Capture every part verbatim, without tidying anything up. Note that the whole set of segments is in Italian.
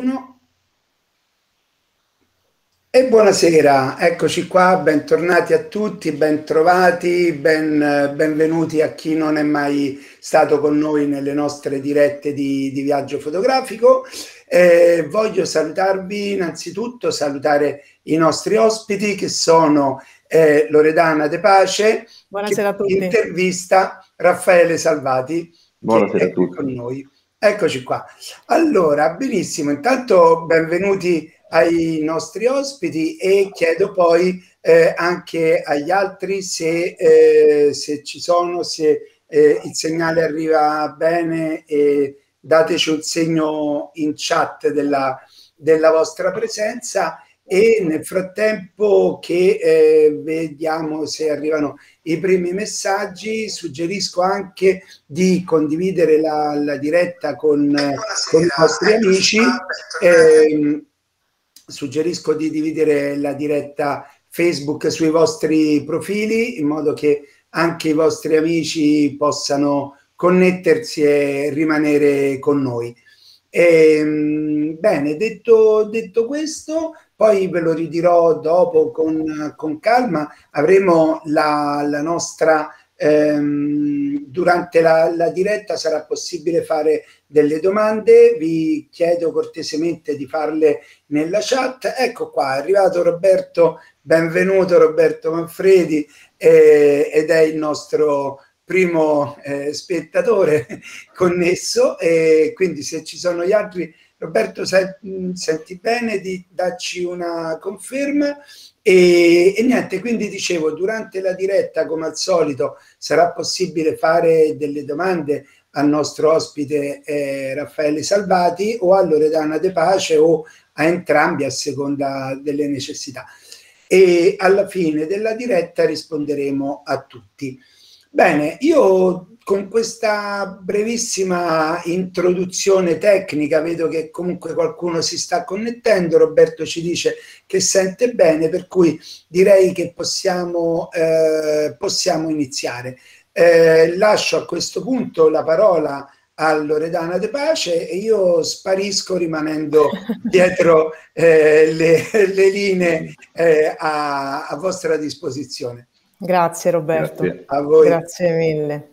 E buonasera, eccoci qua, bentornati a tutti, bentrovati, ben, benvenuti a chi non è mai stato con noi nelle nostre dirette di, di viaggio fotografico. Eh, voglio salutarvi innanzitutto, salutare i nostri ospiti che sono eh, Loredana De Pace, buonasera a tutti. Intervista Raffaele Salvati, buonasera che è a tutti. con noi. Eccoci qua. Allora, benissimo, intanto benvenuti ai nostri ospiti e chiedo poi eh, anche agli altri se, eh, se ci sono, se eh, il segnale arriva bene, e dateci un segno in chat della, della vostra presenza, e nel frattempo che eh, vediamo se arrivano i primi messaggi, suggerisco anche di condividere la, la diretta con, con i nostri amici. Eh, suggerisco di dividere la diretta Facebook sui vostri profili, in modo che anche i vostri amici possano connettersi e rimanere con noi. E, bene, detto, detto questo, poi ve lo ridirò dopo con, con calma. Avremo la, la nostra... Ehm, durante la, la diretta sarà possibile fare delle domande, vi chiedo cortesemente di farle nella chat. Ecco qua, è arrivato Roberto, benvenuto Roberto Manfredi, eh, ed è il nostro primo eh, spettatore connesso, e quindi se ci sono gli altri, Roberto, senti, senti bene di darci una conferma? E, e niente, quindi dicevo, durante la diretta come al solito sarà possibile fare delle domande al nostro ospite eh, Raffaele Salvati, o a Loredana De Pace, o a entrambi a seconda delle necessità, e alla fine della diretta risponderemo a tutti. Bene, io con questa brevissima introduzione tecnica vedo che comunque qualcuno si sta connettendo. Roberto ci dice che sente bene, per cui direi che possiamo, eh, possiamo iniziare. Eh, lascio a questo punto la parola a Loredana De Pace e io sparisco rimanendo dietro eh, le, le linee eh, a, a vostra disposizione. Grazie Roberto, Grazie a voi. Grazie mille.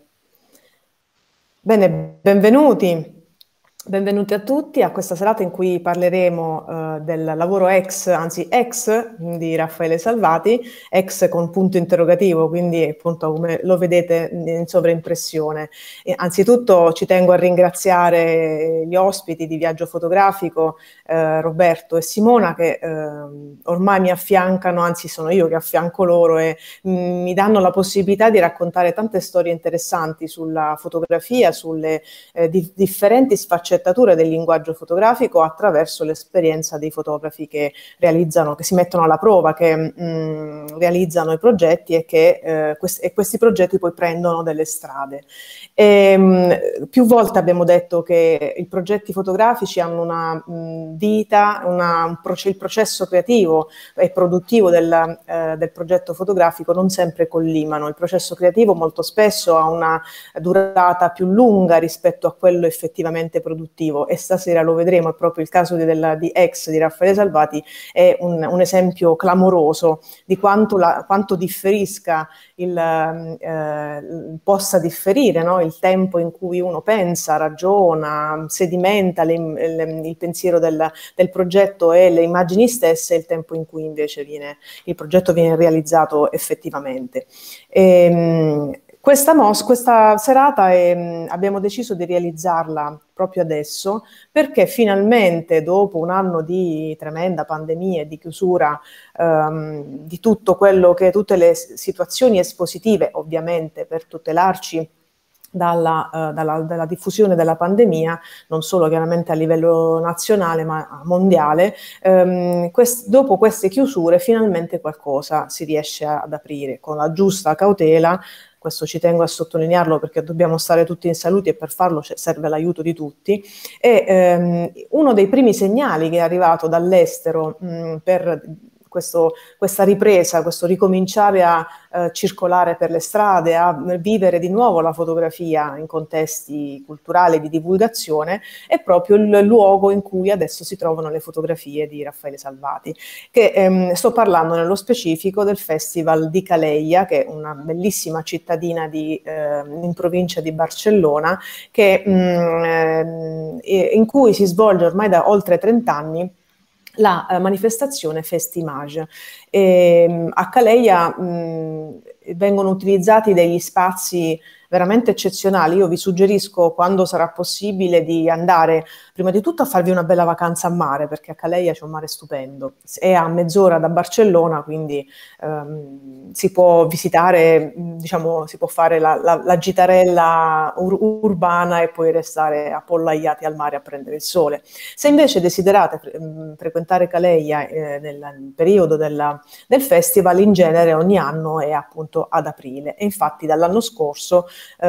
Bene, benvenuti. Benvenuti a tutti a questa serata in cui parleremo uh, del lavoro ex, anzi ex di Raffaele Salvati, ex con punto interrogativo, quindi appunto come lo vedete in sovraimpressione. E, anzitutto ci tengo a ringraziare gli ospiti di Viaggio Fotografico, eh, Roberto e Simona, che eh, ormai mi affiancano, anzi sono io che affianco loro, e mh, mi danno la possibilità di raccontare tante storie interessanti sulla fotografia, sulle eh, di, differenti sfaccettature del linguaggio fotografico attraverso l'esperienza dei fotografi che realizzano, che si mettono alla prova, che mh, realizzano i progetti e che eh, quest e questi progetti poi prendono delle strade. E, mh, più volte abbiamo detto che i progetti fotografici hanno una mh, vita, una, un proce il processo creativo e produttivo del, eh, del progetto fotografico non sempre collimano. Il processo creativo molto spesso ha una durata più lunga rispetto a quello effettivamente produttivo, e stasera lo vedremo. È proprio il caso di, della, di Ex di Raffaele Salvati, è un, un esempio clamoroso di quanto, la, quanto differisca il, eh, possa differire, no? Il tempo in cui uno pensa, ragiona, sedimenta le, le, il pensiero del, del progetto e le immagini stesse, e il tempo in cui invece viene, il progetto viene realizzato effettivamente. E, Questa, mos, questa serata è, abbiamo deciso di realizzarla proprio adesso, perché finalmente, dopo un anno di tremenda pandemia e di chiusura ehm, di tutto quello che, tutte le situazioni espositive, ovviamente per tutelarci Dalla, uh, dalla, dalla diffusione della pandemia, non solo chiaramente a livello nazionale ma mondiale, um, quest dopo queste chiusure finalmente qualcosa si riesce a, ad aprire con la giusta cautela. Questo ci tengo a sottolinearlo, perché dobbiamo stare tutti in salute e per farlo serve l'aiuto di tutti. E um, uno dei primi segnali che è arrivato dall'estero per questo, questa ripresa, questo ricominciare a eh, circolare per le strade, a vivere di nuovo la fotografia in contesti culturali di divulgazione, è proprio il luogo in cui adesso si trovano le fotografie di Raffaele Salvati, che ehm, sto parlando nello specifico del Festival di Calella, che è una bellissima cittadina di, eh, in provincia di Barcellona, che, mh, eh, in cui si svolge ormai da oltre trent'anni la eh, manifestazione Festimage. E, a Calella mh, vengono utilizzati degli spazi veramente eccezionali. Io vi suggerisco, quando sarà possibile, di andare prima di tutto a farvi una bella vacanza a mare, perché a Calella c'è un mare stupendo, è a mezz'ora da Barcellona, quindi ehm, si può visitare, diciamo, si può fare la, la, la gitarella ur urbana e poi restare appollaiati al mare a prendere il sole. Se invece desiderate fre frequentare Calella eh, nel, nel periodo della, del festival, in genere ogni anno è appunto ad aprile, e infatti dall'anno scorso,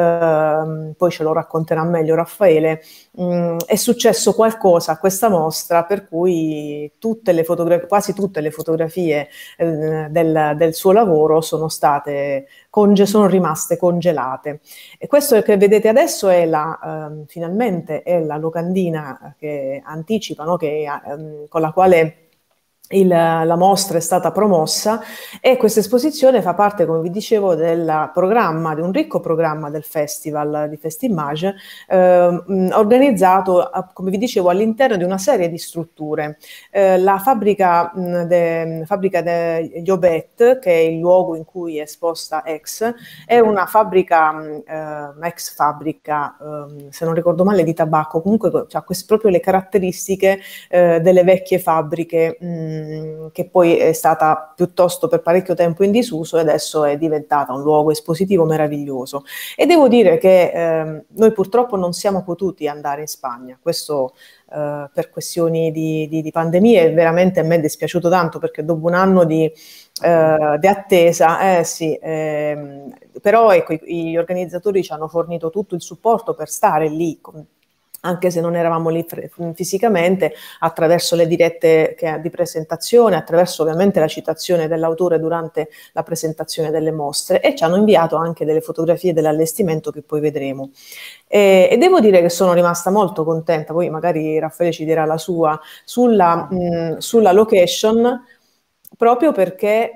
Uh, poi ce lo racconterà meglio Raffaele, um, è successo qualcosa a questa mostra per cui tutte le fotografie, quasi tutte le fotografie uh, del, del suo lavoro sono state conge sono rimaste congelate. E questo che vedete adesso è la, uh, finalmente è la locandina che anticipa, no? che, um, con la quale Il, la mostra è stata promossa, e questa esposizione fa parte, come vi dicevo, del programma, di un ricco programma del festival di Festimage, eh, organizzato, come vi dicevo, all'interno di una serie di strutture. Eh, la fabbrica de, fabbrica de Llobet, che è il luogo in cui è esposta X, è una fabbrica, eh, ex fabbrica, eh, se non ricordo male, di tabacco. Comunque ha cioè, proprio le caratteristiche eh, delle vecchie fabbriche, mh, che poi è stata piuttosto per parecchio tempo in disuso e adesso è diventata un luogo espositivo meraviglioso. E devo dire che eh, noi purtroppo non siamo potuti andare in Spagna, questo eh, per questioni di, di, di pandemia, e veramente a me è dispiaciuto tanto, perché dopo un anno di, eh, di attesa, eh, sì, eh, però ecco, gli organizzatori ci hanno fornito tutto il supporto per stare lì, anche se non eravamo lì fisicamente, attraverso le dirette che, di presentazione, attraverso ovviamente la citazione dell'autore durante la presentazione delle mostre, e ci hanno inviato anche delle fotografie dell'allestimento che poi vedremo. E, e devo dire che sono rimasta molto contenta, poi magari Raffaele ci dirà la sua, sulla, mh, sulla location, proprio perché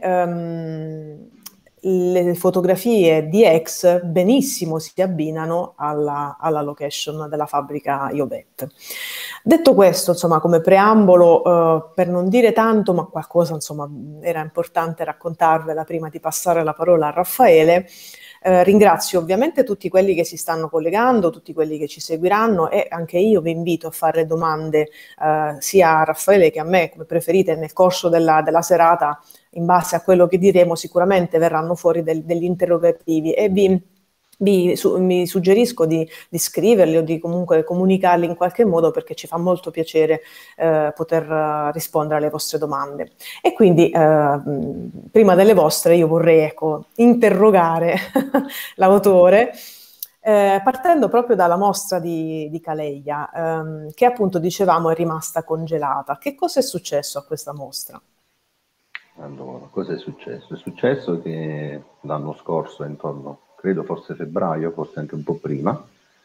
um, le fotografie di X benissimo si abbinano alla, alla location della fabbrica Llobet. Detto questo, insomma, come preambolo, eh, per non dire tanto, ma qualcosa, insomma, era importante raccontarvela prima di passare la parola a Raffaele. Eh, ringrazio ovviamente tutti quelli che si stanno collegando, tutti quelli che ci seguiranno, e anche io vi invito a fare domande eh, sia a Raffaele che a me, come preferite, nel corso della, della serata. In base a quello che diremo sicuramente verranno fuori del, degli interrogativi, e vi, vi su, mi suggerisco di, di scriverli o di comunque comunicarli in qualche modo, perché ci fa molto piacere eh, poter uh, rispondere alle vostre domande. E quindi eh, prima delle vostre io vorrei ecco, interrogare l'autore, Eh, partendo proprio dalla mostra di, di Calella, ehm, che appunto dicevamo è rimasta congelata. Che cosa è successo a questa mostra? Allora, cosa è successo? È successo che l'anno scorso, intorno, credo forse febbraio, forse anche un po' prima,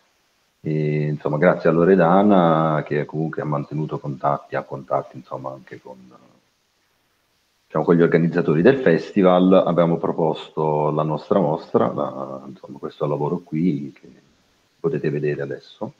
e, insomma, grazie a Loredana, che comunque ha mantenuto contatti, ha contatti insomma anche con, diciamo, con gli organizzatori del festival, abbiamo proposto la nostra mostra, la, insomma, questo lavoro qui che potete vedere adesso.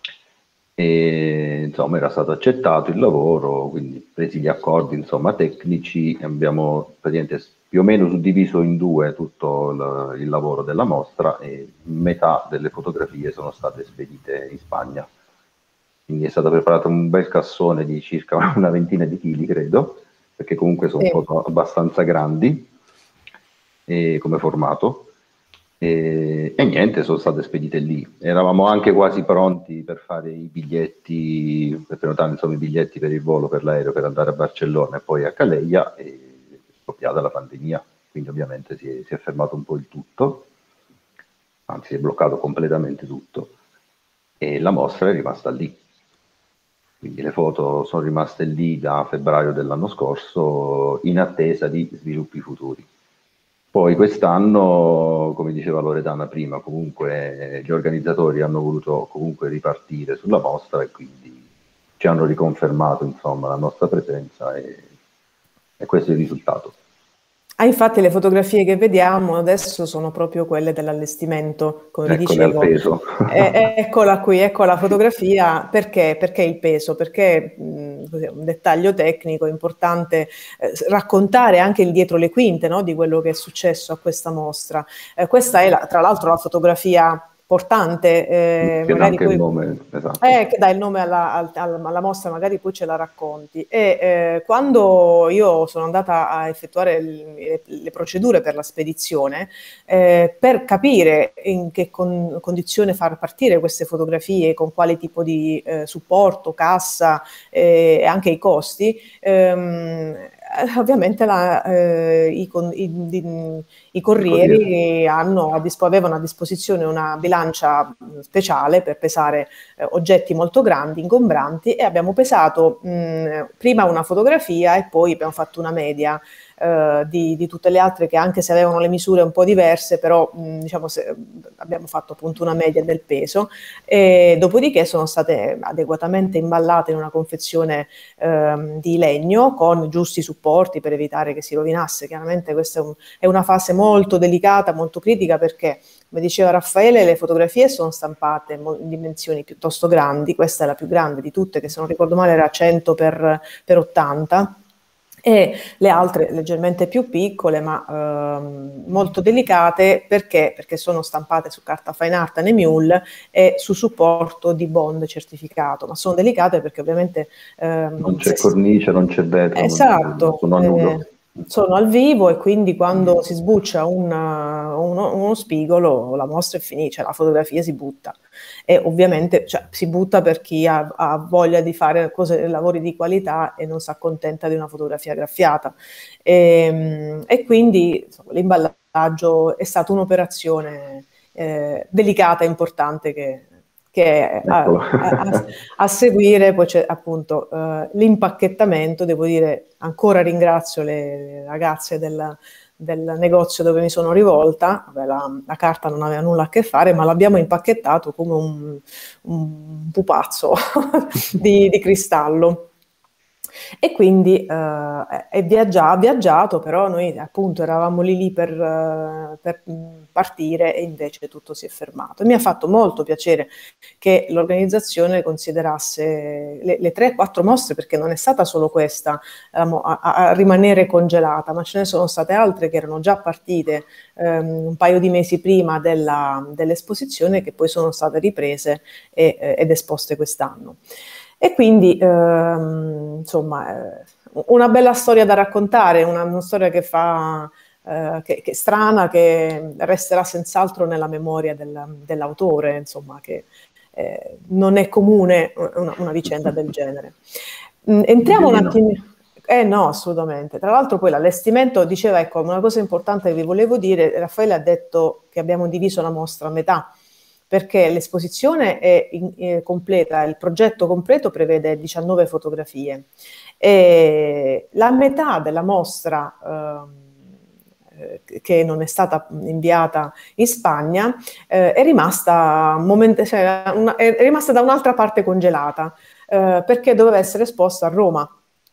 E insomma era stato accettato il lavoro, quindi presi gli accordi insomma tecnici, abbiamo praticamente più o meno suddiviso in due tutto il, il lavoro della mostra, e metà delle fotografie sono state spedite in Spagna, quindi è stato preparato un bel cassone di circa una ventina di chili credo, perché comunque sono sì. foto abbastanza grandi e, come formato. E, e niente, sono state spedite lì. Eravamo anche quasi pronti per fare i biglietti, per prenotare insomma i biglietti per il volo, per l'aereo, per andare a Barcellona e poi a Calella, e è scoppiata la pandemia, quindi ovviamente si è, si è fermato un po' il tutto, anzi si è bloccato completamente tutto, e la mostra è rimasta lì. quindi le foto sono rimaste lì da febbraio dell'anno scorso in attesa di sviluppi futuri. Poi quest'anno, come diceva Loredana prima, comunque gli organizzatori hanno voluto comunque ripartire sulla mostra e quindi ci hanno riconfermato insomma la nostra presenza e, e questo è il risultato. Ah, infatti le fotografie che vediamo adesso sono proprio quelle dell'allestimento, come vi Eccole dicevo. al peso. Eh, eccola qui, ecco la fotografia. Perché? Perché il peso? Perché mh, così, un dettaglio tecnico importante, eh, raccontare anche il dietro le quinte, no, di quello che è successo a questa mostra. Eh, questa è la, tra l'altro la fotografia portante, eh, che dà magari anche poi, il nome, esatto. eh, che dà il nome alla, alla, alla mostra, magari poi ce la racconti. E eh, quando io sono andata a effettuare le, le procedure per la spedizione, eh, per capire in che con, condizione far partire queste fotografie, con quale tipo di eh, supporto, cassa eh, e anche i costi, ehm, ovviamente la, eh, i, i, i, i corrieri hanno a dispo, avevano a disposizione una bilancia speciale per pesare eh, oggetti molto grandi, ingombranti, e abbiamo pesato mh, prima una fotografia e poi abbiamo fatto una media eh, di, di tutte le altre, che anche se avevano le misure un po' diverse, però mh, diciamo se, abbiamo fatto appunto una media del peso, e dopodiché sono state adeguatamente imballate in una confezione eh, di legno con giusti supporti per evitare che si rovinasse. Chiaramente questa è, un, è una fase molto delicata, molto critica, perché, come diceva Raffaele, le fotografie sono stampate in dimensioni piuttosto grandi. Questa è la più grande di tutte, che se non ricordo male era cento per ottanta, e le altre leggermente più piccole, ma ehm, molto delicate. Perché? Perché sono stampate su carta fine art N M U L e su supporto di bond certificato, ma sono delicate perché ovviamente ehm, non c'è se, cornice, non c'è vetro, esatto, sono a nudo. Eh, sono al vivo, e quindi quando si sbuccia una, uno, uno spigolo, la mostra è finita, cioè la fotografia si butta. E ovviamente, cioè, si butta per chi ha, ha voglia di fare cose, lavori di qualità e non si accontenta di una fotografia graffiata. E, e quindi insomma, l'imballaggio è stata un'operazione eh, delicata e importante che, che a, a, a seguire. Poi c'è appunto uh, l'impacchettamento. Devo dire, ancora ringrazio le, le ragazze del, del negozio dove mi sono rivolta. Vabbè, la, la carta non aveva nulla a che fare, ma l'abbiamo impacchettato come un, un pupazzo di, di cristallo. E quindi uh, è viaggia, ha viaggiato, però noi appunto eravamo lì lì per, uh, per partire, e invece tutto si è fermato. E mi ha fatto molto piacere che l'organizzazione considerasse le, le tre quattro mostre, perché non è stata solo questa a, a, a rimanere congelata, ma ce ne sono state altre che erano già partite um, un paio di mesi prima della, dell'esposizione, che poi sono state riprese e, ed esposte quest'anno. E quindi, ehm, insomma, eh, una bella storia da raccontare, una, una storia che fa, eh, che, che è strana, che resterà senz'altro nella memoria del, dell'autore, insomma, che eh, non è comune una, una vicenda del genere. Mm, entriamo un attimo... Eh no, assolutamente. Tra l'altro poi l'allestimento, diceva, ecco, una cosa importante che vi volevo dire, Raffaele ha detto che abbiamo diviso la mostra a metà, perché l'esposizione è, in, è completa, il progetto completo prevede diciannove fotografie, e la metà della mostra eh, che non è stata inviata in Spagna eh, è rimasta, moment- cioè, una, è rimasta da un'altra parte congelata, eh, perché doveva essere esposta a Roma,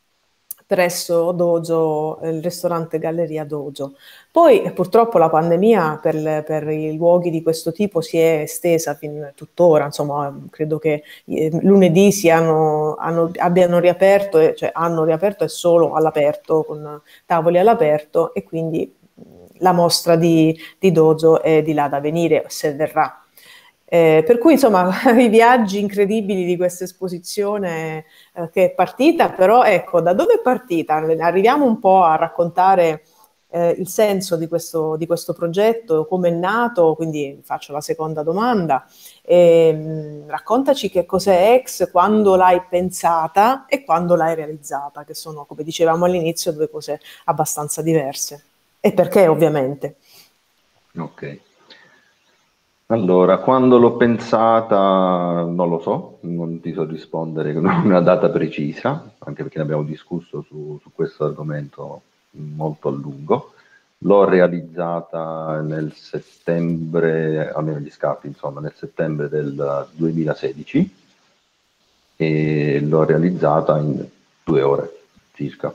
presso Dojo, il ristorante Galleria Dojo. Poi purtroppo la pandemia per, le, per i luoghi di questo tipo si è estesa fin tuttora, insomma credo che eh, lunedì siano, hanno, abbiano riaperto, e, cioè hanno riaperto e solo all'aperto, con tavoli all'aperto, e quindi la mostra di, di Dojo è di là da venire, se verrà. Eh, per cui insomma i viaggi incredibili di questa esposizione eh, che è partita, però ecco, da dove è partita? Arriviamo un po' a raccontare eh, il senso di questo, di questo progetto, come è nato, quindi faccio la seconda domanda. E, mh, raccontaci che cos'è X, quando l'hai pensata e quando l'hai realizzata, che sono, come dicevamo all'inizio, due cose abbastanza diverse. E perché ovviamente. Ok. Allora, quando l'ho pensata non lo so, non ti so rispondere con una data precisa, anche perché ne abbiamo discusso su, su questo argomento molto a lungo. L'ho realizzata nel settembre, almeno gli scatti, insomma, nel settembre del duemilasedici e l'ho realizzata in due ore circa.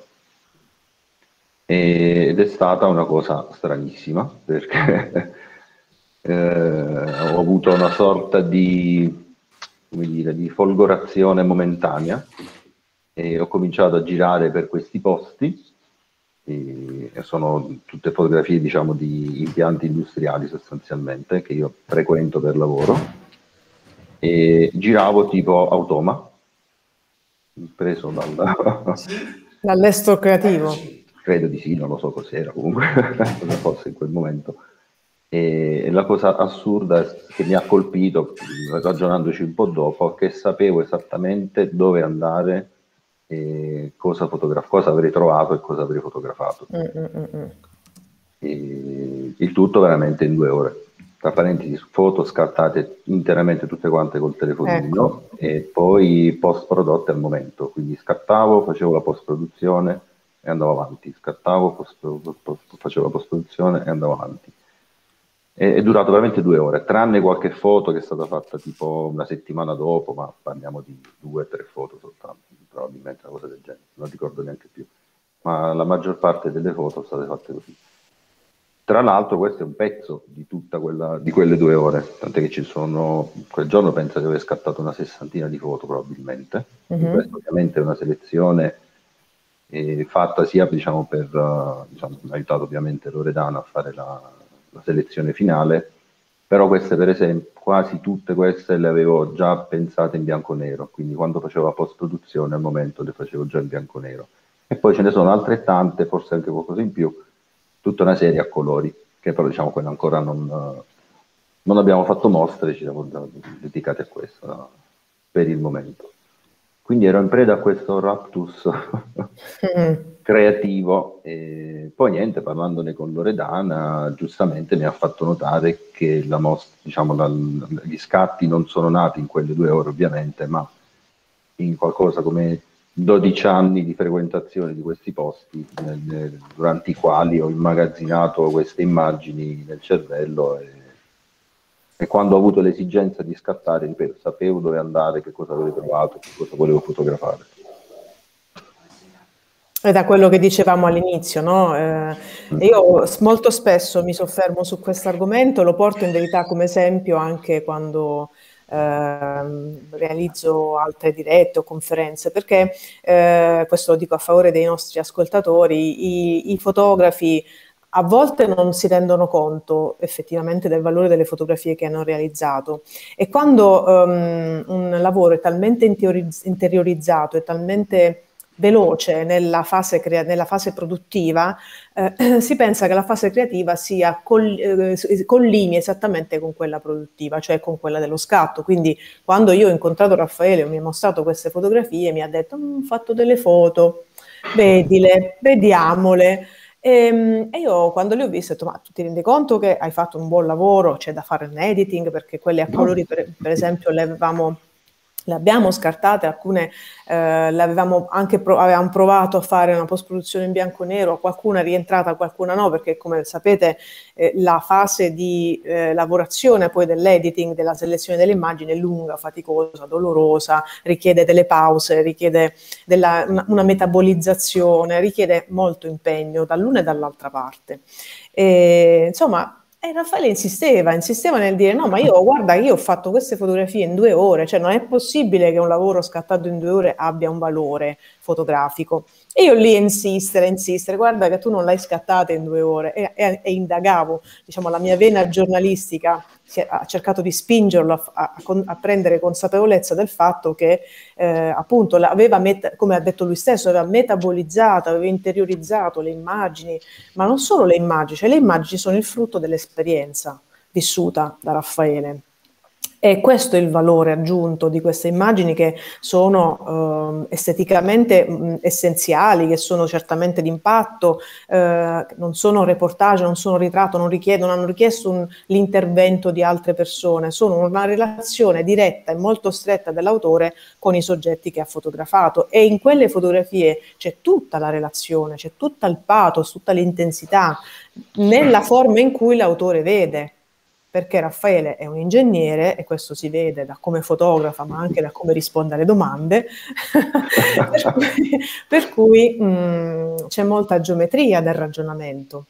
Ed è stata una cosa stranissima perché eh, ho avuto una sorta di, come dire, di folgorazione momentanea e ho cominciato a girare per questi posti e sono tutte fotografie, diciamo, di impianti industriali sostanzialmente che io frequento per lavoro e giravo tipo automa preso dal Dall'estro creativo. Credo di sì, non lo so cos'era comunque, cosa fosse in quel momento. E la cosa assurda che mi ha colpito, ragionandoci un po' dopo, è che sapevo esattamente dove andare, e cosa, fotograf- cosa avrei trovato e cosa avrei fotografato. Mm-mm-mm. E il tutto veramente in due ore. Tra parentesi, foto scattate interamente tutte quante col telefonino, ecco. E poi post prodotte al momento. Quindi scattavo, facevo la post produzione e andavo avanti. Scattavo, post- post- facevo la post produzione e andavo avanti. È durato veramente due ore, tranne qualche foto che è stata fatta tipo una settimana dopo, ma parliamo di due o tre foto soltanto, probabilmente una cosa del genere, non ricordo neanche più. Ma la maggior parte delle foto sono state fatte così. Tra l'altro questo è un pezzo di tutta quella, di quelle due ore, tant'è che ci sono, quel giorno penso di aver scattato una sessantina di foto probabilmente. Mm-hmm. Questa ovviamente è una selezione eh, fatta sia, diciamo, per, uh, diciamo, mi ha aiutato ovviamente Loredana a fare la, la selezione finale, però queste per esempio, quasi tutte queste le avevo già pensate in bianco e nero, quindi quando facevo la post produzione al momento le facevo già in bianco e nero. E poi ce ne sono altrettante, forse anche qualcosa in più, tutta una serie a colori, che però diciamo quella ancora non, non abbiamo fatto mostre, ci siamo dedicati a questo, no? Per il momento. Quindi ero in preda a questo raptus creativo e poi niente, parlandone con Loredana, giustamente mi ha fatto notare che la mostra, diciamo, la, gli scatti non sono nati in quelle due ore ovviamente, ma in qualcosa come dodici anni di frequentazione di questi posti, nel, nel, durante i quali ho immagazzinato queste immagini nel cervello e, e quando ho avuto l'esigenza di scattare, ripeto, sapevo dove andare, che cosa avevo trovato, che cosa volevo fotografare. È da quello che dicevamo all'inizio, no? Eh, io molto spesso mi soffermo su questo argomento, lo porto in verità come esempio anche quando eh, realizzo altre dirette o conferenze, perché eh, questo lo dico a favore dei nostri ascoltatori, i, i fotografi a volte non si rendono conto effettivamente del valore delle fotografie che hanno realizzato e quando um, un lavoro è talmente interiorizzato, è talmente veloce nella fase, crea- nella fase produttiva, eh, si pensa che la fase creativa sia col- eh, collimi esattamente con quella produttiva, cioè con quella dello scatto. Quindi quando io ho incontrato Raffaele e mi ha mostrato queste fotografie, mi ha detto: ho fatto delle foto, vedile, vediamole. E, e io quando le ho viste ho detto: ma tu ti rendi conto che hai fatto un buon lavoro, c'è da fare un editing, perché quelle a colori per, per esempio le avevamo le abbiamo scartate, alcune eh, le avevamo anche pro- avevamo provato a fare una post-produzione in bianco e nero, qualcuna è rientrata, qualcuna no, perché come sapete eh, la fase di eh, lavorazione poi dell'editing, della selezione delle immagini è lunga, faticosa, dolorosa, richiede delle pause, richiede della, una, una metabolizzazione, richiede molto impegno dall'una e dall'altra parte. E, insomma, E Raffaele insisteva, insisteva nel dire: no, ma io guarda, io ho fatto queste fotografie in due ore, cioè non è possibile che un lavoro scattato in due ore abbia un valore fotografico. E io lì a insistere, insistere, guarda che tu non l'hai scattata in due ore e, e, e indagavo, diciamo, la mia vena giornalistica si è, ha cercato di spingerlo a, a, a prendere consapevolezza del fatto che eh, appunto aveva, met- come ha detto lui stesso, aveva metabolizzato, aveva interiorizzato le immagini, ma non solo le immagini, cioè le immagini sono il frutto dell'esperienza vissuta da Raffaele. E questo è il valore aggiunto di queste immagini, che sono eh, esteticamente mh, essenziali, che sono certamente d'impatto, eh, non sono reportage, non sono ritratto, non richiedono, non hanno richiesto un, l'intervento di altre persone, sono una relazione diretta e molto stretta dell'autore con i soggetti che ha fotografato, e in quelle fotografie c'è tutta la relazione, c'è tutto il pathos, tutta l'intensità nella forma in cui l'autore vede. Perché Raffaele è un ingegnere, e questo si vede da come fotografa, ma anche da come risponde alle domande, per cui, per cui mh, c'è molta geometria del ragionamento.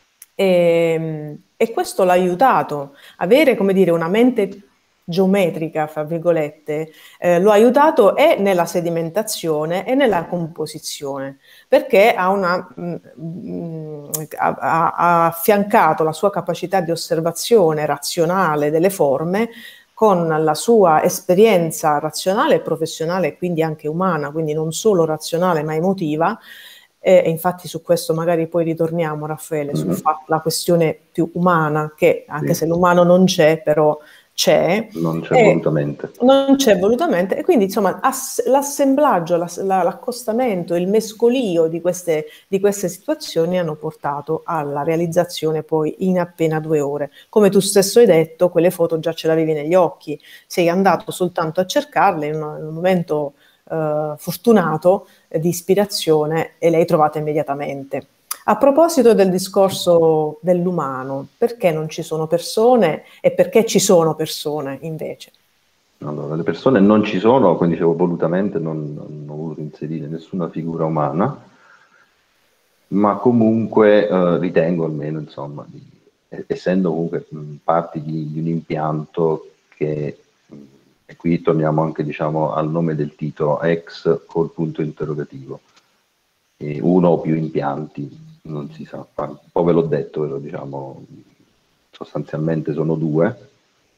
E, e questo l'ha aiutato. Avere, come dire, una mente geometrica, fra virgolette, eh, lo ha aiutato e nella sedimentazione e nella composizione, perché ha, una, mh, mh, ha, ha affiancato la sua capacità di osservazione razionale delle forme con la sua esperienza razionale e professionale, quindi anche umana, quindi non solo razionale ma emotiva. E, e infatti su questo magari poi ritorniamo, Raffaele, mm-hmm. sulla questione più umana, che anche sì. se l'umano non c'è, però c'è. Non c'è volutamente. Non c'è volutamente, e quindi insomma ass- l'assemblaggio, l'ass- l'accostamento, il mescolio di queste, di queste situazioni hanno portato alla realizzazione poi in appena due ore. Come tu stesso hai detto, quelle foto già ce l'avevi negli occhi, sei andato soltanto a cercarle in un, in un momento eh, fortunato eh, di ispirazione, e le hai trovate immediatamente. A proposito del discorso dell'umano, perché non ci sono persone e perché ci sono persone invece? Allora, le persone non ci sono, come dicevo volutamente, non, non ho voluto inserire nessuna figura umana, ma comunque eh, ritengo almeno, insomma, di, essendo comunque mh, parte di, di un impianto che, mh, e qui torniamo anche diciamo al nome del titolo, X col punto interrogativo, e uno o più impianti, non si sa, un po' ve l'ho detto, ve lo diciamo, sostanzialmente sono due,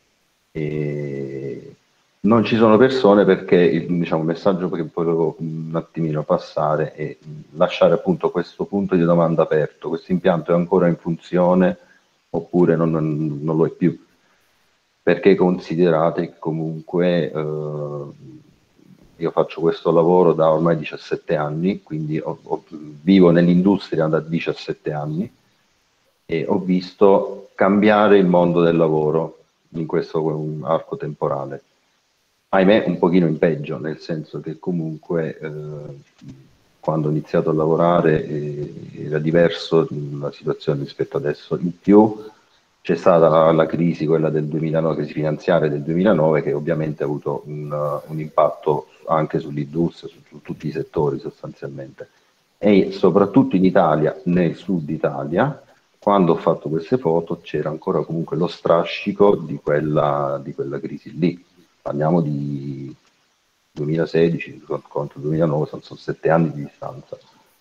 e non ci sono persone perché il, diciamo, il messaggio che volevo un attimino passare è lasciare appunto questo punto di domanda aperto: questo impianto è ancora in funzione oppure non, non, non lo è più? Perché considerate che comunque eh, io faccio questo lavoro da ormai diciassette anni, quindi ho, ho, vivo nell'industria da diciassette anni e ho visto cambiare il mondo del lavoro in questo arco temporale. Ahimè un pochino in peggio, nel senso che comunque eh, quando ho iniziato a lavorare eh, era diverso la situazione rispetto adesso. In più c'è stata la, la crisi, quella del duemilanove, crisi finanziaria del duemilanove, che ovviamente ha avuto un, un impatto anche sull'industria, su, su tutti i settori sostanzialmente. E soprattutto in Italia, nel sud Italia, quando ho fatto queste foto c'era ancora comunque lo strascico di quella, di quella crisi lì. Parliamo di duemilasedici contro duemilanove, sono, sono sette anni di distanza.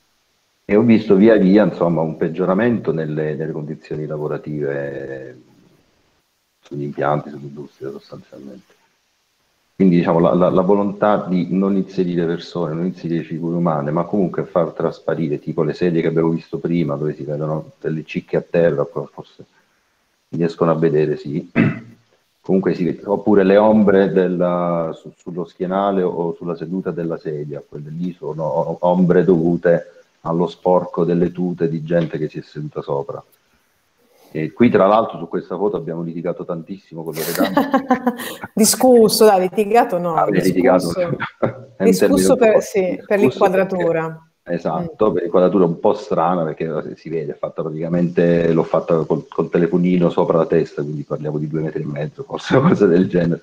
E ho visto via via insomma un peggioramento nelle, nelle condizioni lavorative sugli impianti, sull'industria sostanzialmente. Quindi diciamo la, la, la volontà di non inserire persone, non inserire figure umane, ma comunque far trasparire tipo le sedie che abbiamo visto prima, dove si vedono delle cicche a terra, forse riescono a vedere, sì. Comunque sì, oppure le ombre della, su, sullo schienale o sulla seduta della sedia, quelle lì sono ombre dovute allo sporco delle tute di gente che si è seduta sopra. E qui tra l'altro su questa foto abbiamo litigato tantissimo con Loredana. Discusso, dai, litigato no. Ah, discusso litigato. discusso per, sì, per l'inquadratura. Esatto, mm. per l'inquadratura un po' strana, perché si vede, è fatta praticamente, l'ho fatta col, col telefonino sopra la testa, quindi parliamo di due metri e mezzo, forse cose del genere.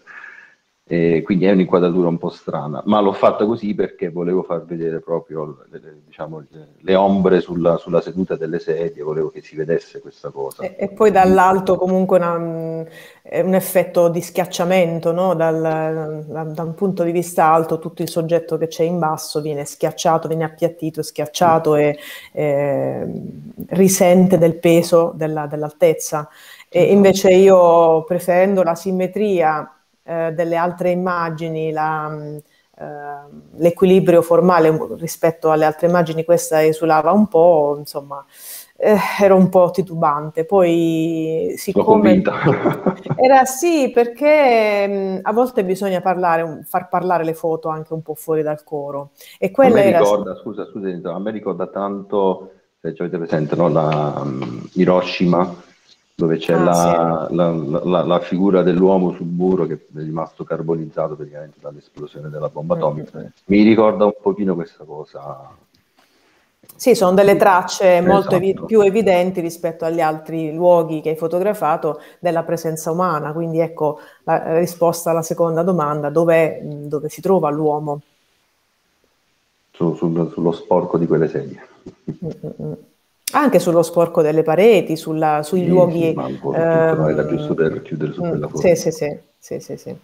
E quindi è un'inquadratura un po' strana, ma l'ho fatta così perché volevo far vedere proprio le, le, diciamo, le, le ombre sulla, sulla seduta delle sedie, volevo che si vedesse questa cosa. E, e poi dall'alto comunque una, un effetto di schiacciamento, no? Dal, da, da un punto di vista alto tutto il soggetto che c'è in basso viene schiacciato, viene appiattito, schiacciato mm. e eh, risente del peso, della, dell'altezza. E mm. invece io, preferendo la simmetria Eh, delle altre immagini, la, eh, l'equilibrio formale rispetto alle altre immagini, questa esulava un po', insomma, eh, ero un po' titubante. Poi, siccome era sì, perché mh, a volte bisogna parlare, far parlare le foto anche un po' fuori dal coro. E A quella me era... ricorda, scusa, scusa, a me ricorda tanto, se ci avete presente, no, la um, Hiroshima, dove c'è Ah, sì. la, la, la, la figura dell'uomo sul muro che è rimasto carbonizzato praticamente dall'esplosione della bomba atomica. Mm-hmm. Mi ricorda un pochino questa cosa. Sì, sono delle tracce molto evi- Esatto. più evidenti rispetto agli altri luoghi che hai fotografato della presenza umana. Quindi ecco la risposta alla seconda domanda: dove, dove si trova l'uomo? Su, sul, sullo sporco di quelle sedie. Mm-mm. Anche sullo sporco delle pareti, sulla, sui Sì, luoghi. sì, ma un po' su tutto, no? Era giusto ehm, per chiudere su mm, quella sì, foto. sì, sì, sì, sì, sì.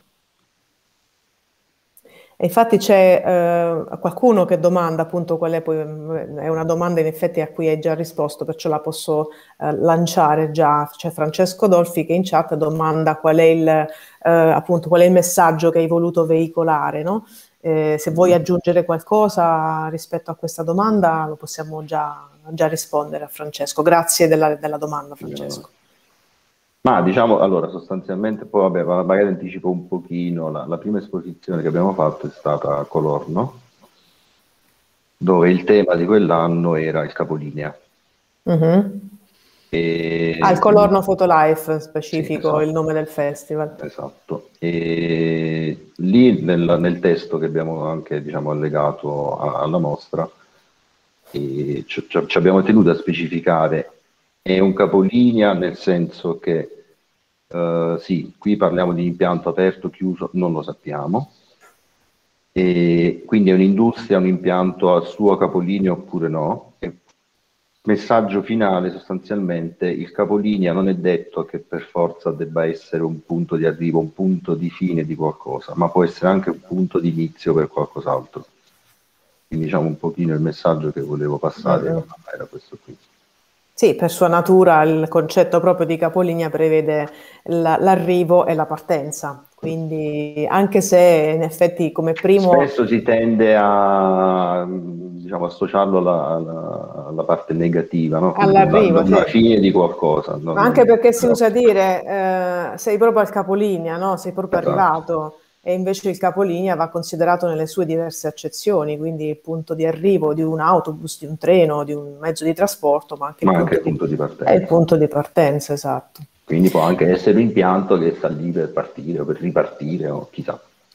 E infatti c'è eh, qualcuno che domanda appunto qual è poi, è una domanda in effetti a cui hai già risposto, perciò la posso eh, lanciare già. C'è Francesco Dolfi che in chat domanda qual è il, eh, appunto, qual è il messaggio che hai voluto veicolare, no? Eh, se vuoi aggiungere qualcosa rispetto a questa domanda lo possiamo già, già rispondere a Francesco. Grazie della, della domanda, Francesco. Ma diciamo, allora, sostanzialmente, poi vabbè, magari anticipo un pochino, la, la prima esposizione che abbiamo fatto è stata a Colorno, dove il tema di quell'anno era il capolinea. Mm-hmm. E, Ah, il Colorno Photolife specifico, sì, esatto, il nome del festival. Esatto. E lì nel, nel testo che abbiamo anche, diciamo, allegato a, alla mostra, e ci, ci abbiamo tenuto a specificare, è un capolinea nel senso che Uh, sì, qui parliamo di impianto aperto, chiuso, non lo sappiamo. E quindi è un'industria, un impianto a suo capolinea oppure no. E messaggio finale, sostanzialmente, il capolinea non è detto che per forza debba essere un punto di arrivo, un punto di fine di qualcosa, ma può essere anche un punto di inizio per qualcos'altro. Quindi diciamo un pochino il messaggio che volevo passare Mm-hmm. era questo qui. Sì, per sua natura il concetto proprio di capolinea prevede la- l'arrivo e la partenza, quindi anche se in effetti come primo... Spesso si tende a, diciamo, associarlo alla, alla, alla parte negativa, no? Quindi la, All'arrivo, la sì. fine di qualcosa. Non, Ma anche non, perché si però, usa dire eh, sei proprio al capolinea, no? Sei proprio esatto. arrivato, e invece il capolinea va considerato nelle sue diverse accezioni, quindi il punto di arrivo di un autobus, di un treno, di un mezzo di trasporto, ma anche il Ma anche punto il di, punto di è il partenza. punto di partenza, esatto. Quindi può anche essere un impianto che sta lì per partire o per ripartire o chissà.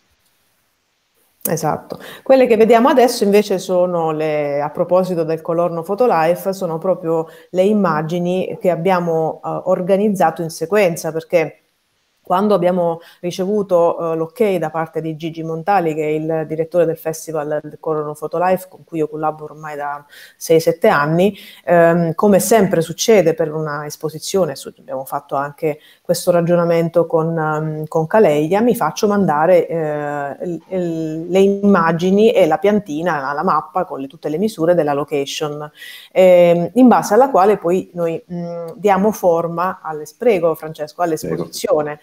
Esatto. Quelle che vediamo adesso invece sono le, a proposito del Colorno Photolife, sono proprio le immagini che abbiamo uh, organizzato in sequenza, perché quando abbiamo ricevuto uh, l'ok da parte di Gigi Montali, che è il direttore del festival del Colorno Photolife, con cui io collaboro ormai da sei sette anni, ehm, come sempre succede per una esposizione, abbiamo fatto anche questo ragionamento con, um, con Caleia, mi faccio mandare eh, il, il, le immagini e la piantina, la mappa con le, tutte le misure della location, eh, in base alla quale poi noi mh, diamo forma all'esprego, Francesco, all'esposizione.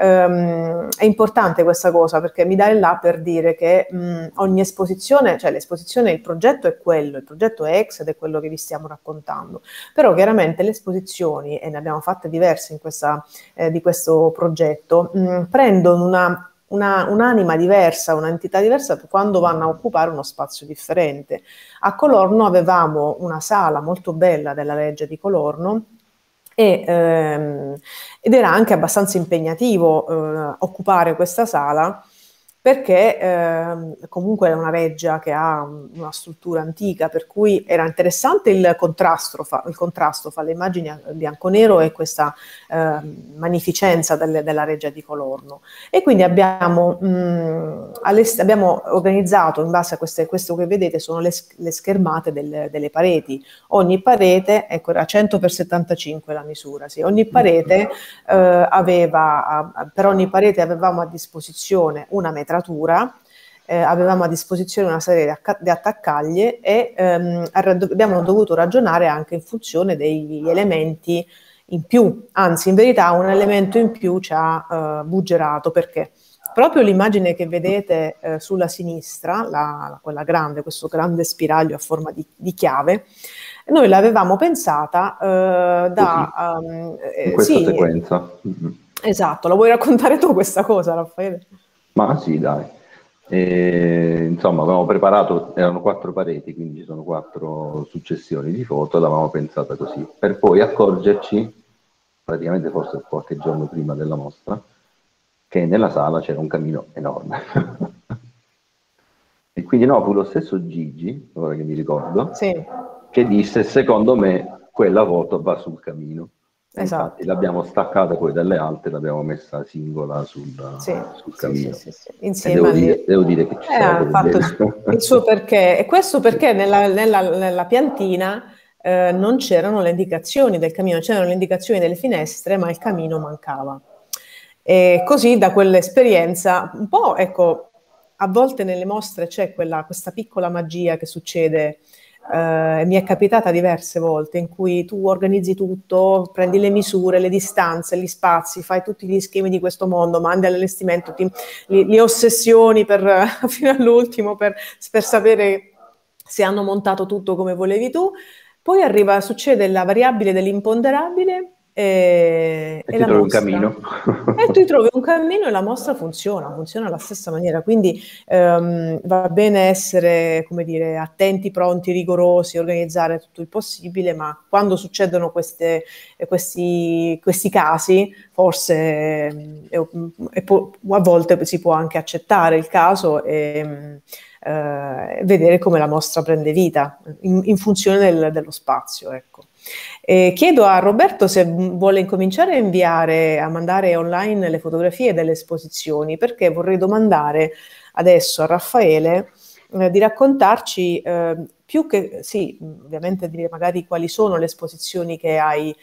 Um, è importante questa cosa perché mi dà il là per dire che mh, ogni esposizione, cioè l'esposizione, il progetto è quello, il progetto è X ed è quello che vi stiamo raccontando, però chiaramente le esposizioni, e ne abbiamo fatte diverse in questa Eh, di questo progetto, mh, prendono una, una, un'anima diversa, un'entità diversa quando vanno a occupare uno spazio differente. A Colorno avevamo una sala molto bella della Reggia di Colorno e, ehm, ed era anche abbastanza impegnativo eh, occupare questa sala perché eh, comunque è una reggia che ha una struttura antica, per cui era interessante il contrasto, fa, il contrasto fra le immagini bianco-nero e questa eh, magnificenza delle, della reggia di Colorno. E quindi abbiamo, mh, abbiamo organizzato, in base a queste, questo che vedete, sono le, le schermate delle, delle pareti. Ogni parete, ecco, era cento per settantacinque la misura, sì. Ogni parete eh, aveva, per ogni parete avevamo a disposizione una metratura, eh, avevamo a disposizione una serie di, acc- di attaccaglie e ehm, abbiamo dovuto ragionare anche in funzione degli elementi in più, anzi in verità un elemento in più ci ha eh, buggerato, perché proprio l'immagine che vedete eh, sulla sinistra, la, quella grande, questo grande spiraglio a forma di, di chiave, Noi l'avevamo pensata eh, da... Um, in questa sì, sequenza. Esatto, la vuoi raccontare tu questa cosa, Raffaele? Ma sì, dai. E, insomma, avevamo preparato, erano quattro pareti, quindi ci sono quattro successioni di foto, l'avevamo pensata così, per poi accorgerci, praticamente forse qualche giorno prima della mostra, che nella sala c'era un camino enorme. E quindi no, fu lo stesso Gigi, ora che mi ricordo, sì, che disse, secondo me quella foto va sul camino. E esatto. infatti l'abbiamo staccata poi dalle altre, l'abbiamo messa singola sul, Sì, sul sì, camino. sì, sì, sì. E Insieme devo a lì. dire, devo dire che ci Eh, stava ha proprio fatto il bene. suo, il suo perché. E questo perché nella, nella- nella piantina eh, non c'erano le indicazioni del camino, c'erano le indicazioni delle finestre, ma il camino mancava. E così da quell'esperienza, un po', ecco, a volte nelle mostre c'è quella, questa piccola magia che succede. Eh, mi è capitata diverse volte in cui tu organizzi tutto, prendi le misure, le distanze, gli spazi, fai tutti gli schemi di questo mondo, mandi all'allestimento, ti, li, li ossessioni per, fino all'ultimo per, per sapere se hanno montato tutto come volevi tu. Poi arriva, succede la variabile dell'imponderabile e, E e ti la trovi un mostra. camino. E tu trovi un cammino e la mostra funziona, funziona alla stessa maniera. Quindi ehm, va bene essere, come dire, attenti, pronti, rigorosi, organizzare tutto il possibile, ma quando succedono queste, questi, questi casi, forse eh, eh, a volte si può anche accettare il caso e eh, vedere come la mostra prende vita in, in funzione del, dello spazio, ecco. E chiedo a Roberto se vuole incominciare a inviare, a mandare online le fotografie delle esposizioni, perché vorrei domandare adesso a Raffaele eh, di raccontarci eh, più che, sì, ovviamente dire magari quali sono le esposizioni che hai,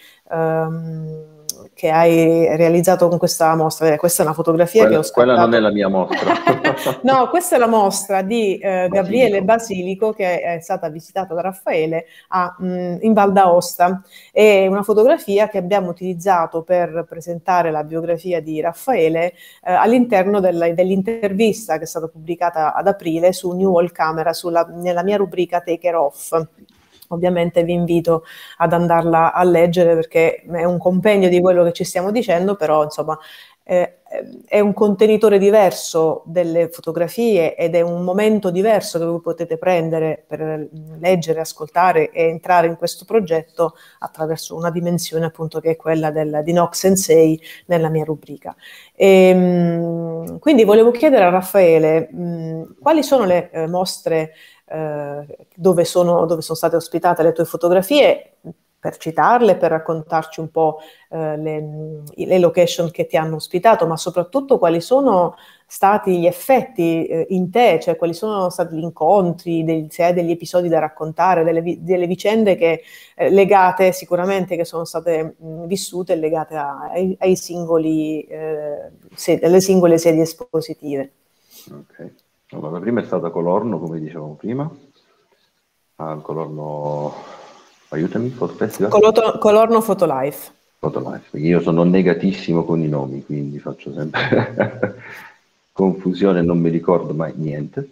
ehm, che hai realizzato con questa mostra. Questa è una fotografia Quella, che ho quella scattato. non è la mia mostra. No, questa è la mostra di eh, Gabriele Basilico. Basilico che è stata visitata da Raffaele a, mh, in Val d'Aosta. È una fotografia che abbiamo utilizzato per presentare la biografia di Raffaele eh, all'interno della, dell'intervista che è stata pubblicata ad aprile su New Wall Camera, sulla, nella mia rubrica Take Care Off. Ovviamente vi invito ad andarla a leggere perché è un compendio di quello che ci stiamo dicendo, però insomma eh, è un contenitore diverso delle fotografie ed è un momento diverso che voi potete prendere per leggere, ascoltare e entrare in questo progetto attraverso una dimensione appunto che è quella del, di Nox Sensei nella mia rubrica. E, quindi volevo chiedere a Raffaele mh, quali sono le eh, mostre eh, dove, sono, dove sono state ospitate le tue fotografie, per citarle, per raccontarci un po' eh, le, le location che ti hanno ospitato, ma soprattutto quali sono stati gli effetti eh, in te, cioè quali sono stati gli incontri, del, se hai degli episodi da raccontare, delle, delle vicende che eh, legate sicuramente che sono state mh, vissute e legate a, ai, ai singoli, eh, sed, alle singole sedie espositive. Ok. Allora, la prima è stata Colorno, come dicevamo prima, al Colorno, aiutami, Foto Festival? Coloto, Colorno Photolife. Photolife, perché io sono negatissimo con i nomi, quindi faccio sempre confusione, non mi ricordo mai niente.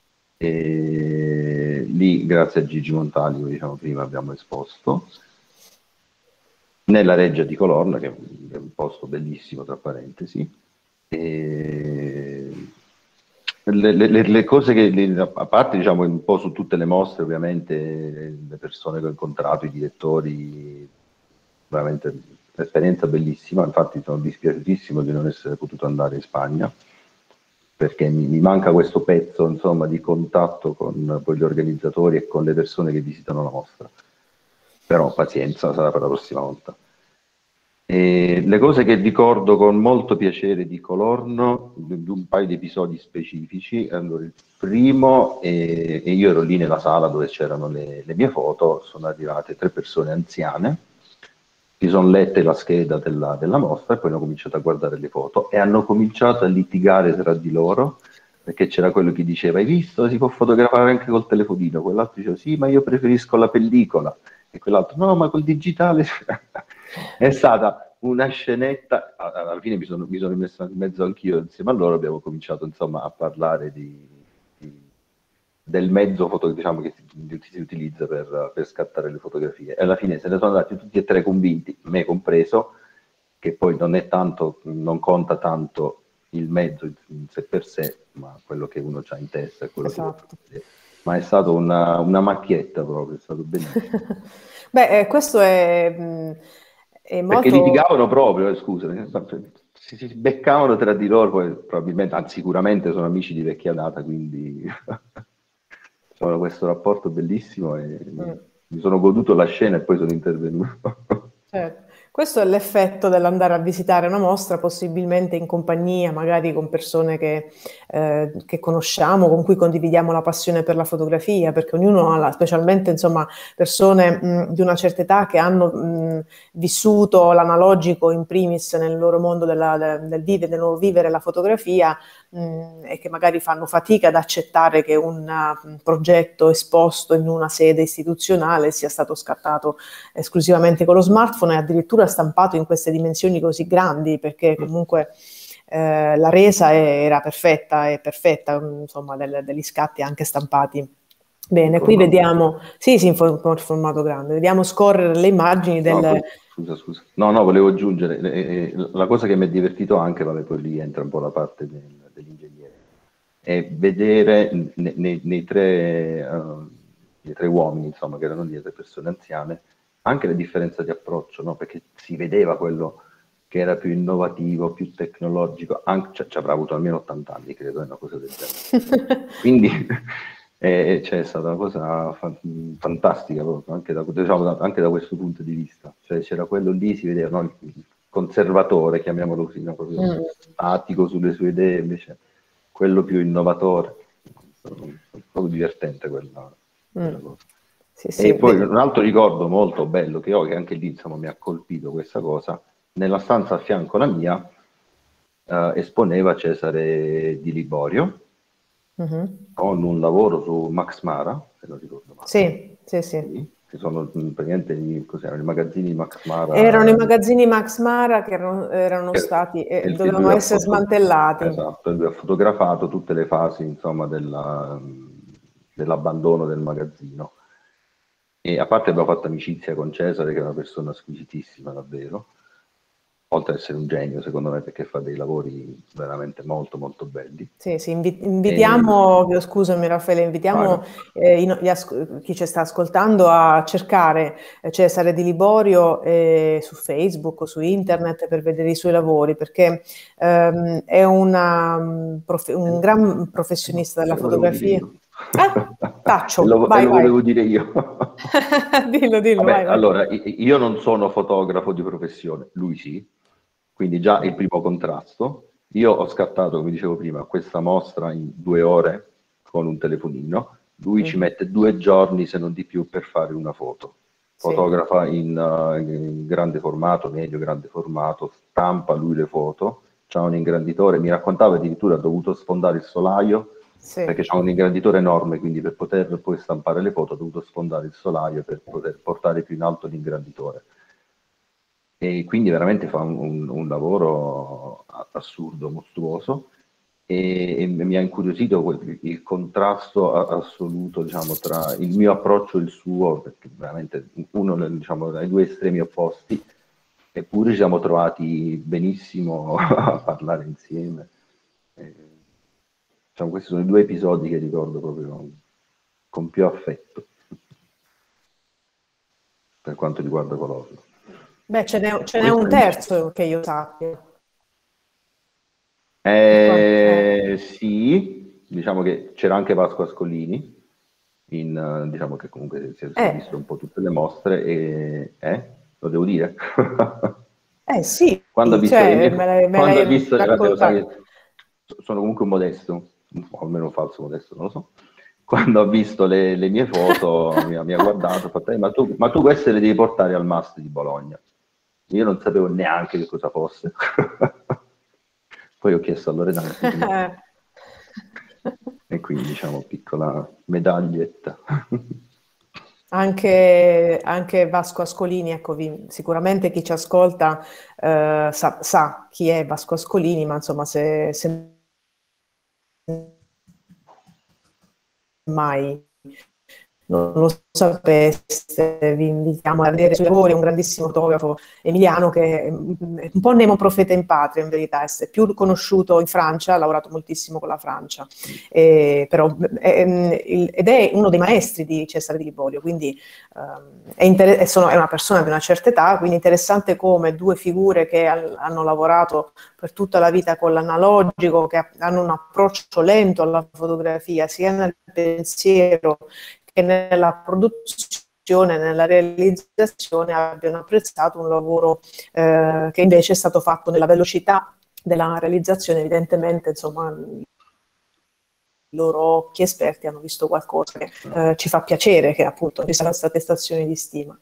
E lì, grazie a Gigi Montali, come diciamo prima, abbiamo esposto nella Reggia di Colorno, che è un posto bellissimo, tra parentesi. E le, le, le cose che, le, a parte diciamo un po' su tutte le mostre, ovviamente, le persone che ho incontrato, i direttori, veramente un'esperienza bellissima. Infatti sono dispiaciutissimo di non essere potuto andare in Spagna, perché mi, mi manca questo pezzo, insomma, di contatto con poi gli organizzatori e con le persone che visitano la mostra. Però pazienza, sarà per la prossima volta. E le cose che ricordo con molto piacere di Colorno, di un paio di episodi specifici. Allora, il primo, e, e io ero lì nella sala dove c'erano le, le mie foto, sono arrivate tre persone anziane, si sono lette la scheda della, della mostra e poi hanno cominciato a guardare le foto e hanno cominciato a litigare tra di loro, perché c'era quello che diceva: hai visto, si può fotografare anche col telefonino, quell'altro diceva sì, ma io preferisco la pellicola, e quell'altro no, ma col digitale. È stata una scenetta, alla fine mi sono, mi sono messo in mezzo anch'io, insieme a loro abbiamo cominciato insomma a parlare di, di, del mezzo foto, diciamo, che si, si utilizza per, per scattare le fotografie. E alla fine se ne sono andati tutti e tre convinti, me compreso, che poi non è tanto, non conta tanto il mezzo in sé per sé, ma quello che uno ha in testa è quello Esatto. che vuole. Ma è stata una, una macchietta proprio, è stato bellissimo. Beh, eh, questo è, mh, è molto... Perché litigavano proprio, eh, scusa, si, si beccavano tra di loro, poi probabilmente, anzi sicuramente sono amici di vecchia data, quindi avevano questo rapporto bellissimo e Mm. mi sono goduto la scena e poi sono intervenuto. Certo. Questo è l'effetto dell'andare a visitare una mostra, possibilmente in compagnia, magari con persone che, eh, che conosciamo, con cui condividiamo la passione per la fotografia, perché ognuno ha, la, specialmente insomma, persone mh, di una certa età che hanno mh, vissuto l'analogico in primis nel loro mondo della, del, del, vivere, del nuovo vivere la fotografia, mh, e che magari fanno fatica ad accettare che un uh, progetto esposto in una sede istituzionale sia stato scattato esclusivamente con lo smartphone e addirittura stampato in queste dimensioni così grandi, perché comunque eh, la resa è, era perfetta, è perfetta, insomma, del, degli scatti anche stampati. Bene, qui vediamo, sì, sì, in formato grande, vediamo scorrere le immagini del... No, poi, scusa, scusa. No, no, volevo aggiungere, eh, la cosa che mi è divertito anche, vabbè, poi lì entra un po' la parte del, dell'ingegnere, è vedere nei, nei, nei, tre, uh, nei tre uomini, insomma, che erano lì, le tre persone anziane, anche la differenza di approccio, no? Perché si vedeva quello che era più innovativo, più tecnologico, anche, cioè, ci avrà avuto almeno ottanta anni, credo, è una cosa del genere. Quindi eh, cioè, è stata una cosa fa- fantastica proprio, anche da, diciamo, da, anche da questo punto di vista. Cioè, c'era quello lì, si vedeva, no? Il conservatore, chiamiamolo così, no? Proprio mm. statico sulle sue idee, invece quello più innovatore. È proprio divertente quella, quella mm. cosa. Sì, sì, e poi vedi. Un altro ricordo molto bello che ho, che anche lì insomma mi ha colpito questa cosa, nella stanza a fianco alla mia eh, esponeva Cesare Di Liborio uh-huh. con un lavoro su Max Mara, se non ricordo male. Sì, sì, sì. sì che sono praticamente i, cos'erano, i magazzini Max Mara. Erano i magazzini Max Mara che erano, erano che, stati, eh, dovevano essere foto- smantellati. Esatto, lui ha fotografato tutte le fasi insomma della, dell'abbandono del magazzino. E a parte abbiamo fatto amicizia con Cesare, che è una persona squisitissima davvero, oltre ad essere un genio secondo me, perché fa dei lavori veramente molto molto belli. Sì, sì, invi- invitiamo, e... scusami Raffaele, invitiamo eh, in, asco- chi ci sta ascoltando a cercare Cesare Di Liborio eh, su Facebook o su internet per vedere i suoi lavori, perché ehm, è una, un, prof- un gran professionista della fotografia. Eh, taccio, e lo, vai, e lo vai. volevo dire io. dillo, dillo, Vabbè, vai, vai. Allora, io non sono fotografo di professione, lui sì, quindi già il primo contrasto. Io ho scattato, come dicevo prima, questa mostra in due ore con un telefonino, lui mm-hmm. ci mette due giorni, se non di più, per fare una foto. Fotografa sì. in, uh, in grande formato, medio grande formato, stampa lui le foto, c'ha un ingranditore, mi raccontava addirittura ha dovuto sfondare il solaio, sì. perché c'ha un ingranditore enorme, quindi per poter poi stampare le foto ha dovuto sfondare il solaio per poter portare più in alto l'ingranditore. E quindi veramente fa un, un, un lavoro assurdo, mostruoso, e, e mi ha incuriosito quel, il contrasto assoluto, diciamo, tra il mio approccio e il suo, perché veramente uno, diciamo, dai due estremi opposti, eppure ci siamo trovati benissimo a parlare insieme. E, diciamo, questi sono i due episodi che ricordo proprio con più affetto per quanto riguarda Colosio. Beh, ce n'è, ce n'è un terzo che io sappia. Eh, sì, diciamo che c'era anche Vasco Ascolini, in, diciamo che comunque si è eh. visto un po' tutte le mostre, e eh, lo devo dire? Eh sì, quando ha visto cioè, mie, me l'hai, me quando l'hai ha visto, raccontato. Sai, sono comunque un modesto, o almeno un falso modesto, non lo so. Quando ha visto le, le mie foto mi, mi ha guardato e ha fatto, eh, ma, tu, ma tu queste le devi portare al Must di Bologna. Io non sapevo neanche che cosa fosse. Poi ho chiesto a Loredana e quindi diciamo piccola medaglietta. Anche, anche Vasco Ascolini, ecco, vi, sicuramente chi ci ascolta eh, sa, sa chi è Vasco Ascolini, ma insomma se, se mai non lo sapeste, vi invitiamo a vedere i suoi lavori. È un grandissimo fotografo emiliano che è un po' Nemo profeta in patria, in verità, è più conosciuto in Francia, ha lavorato moltissimo con la Francia, eh, però, è, ed è uno dei maestri di Cesare Di Liborio, quindi um, è, inter- sono, è una persona di una certa età, quindi interessante come due figure che al- hanno lavorato per tutta la vita con l'analogico, che hanno un approccio lento alla fotografia, sia nel pensiero che nella produzione, nella realizzazione, abbiano apprezzato un lavoro eh, che invece è stato fatto nella velocità della realizzazione. Evidentemente, insomma, i loro occhi esperti hanno visto qualcosa che eh, ci fa piacere, che appunto ci siano state stazioni di stima.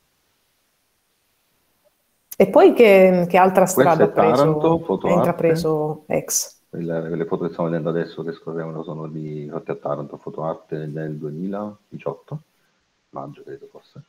E poi che, che altra strada ha preso, ha intrapreso X? Le, le foto che stiamo vedendo adesso che scorrevano sono di fatte a Taranto, Fotoarte nel duemiladiciotto, maggio credo fosse.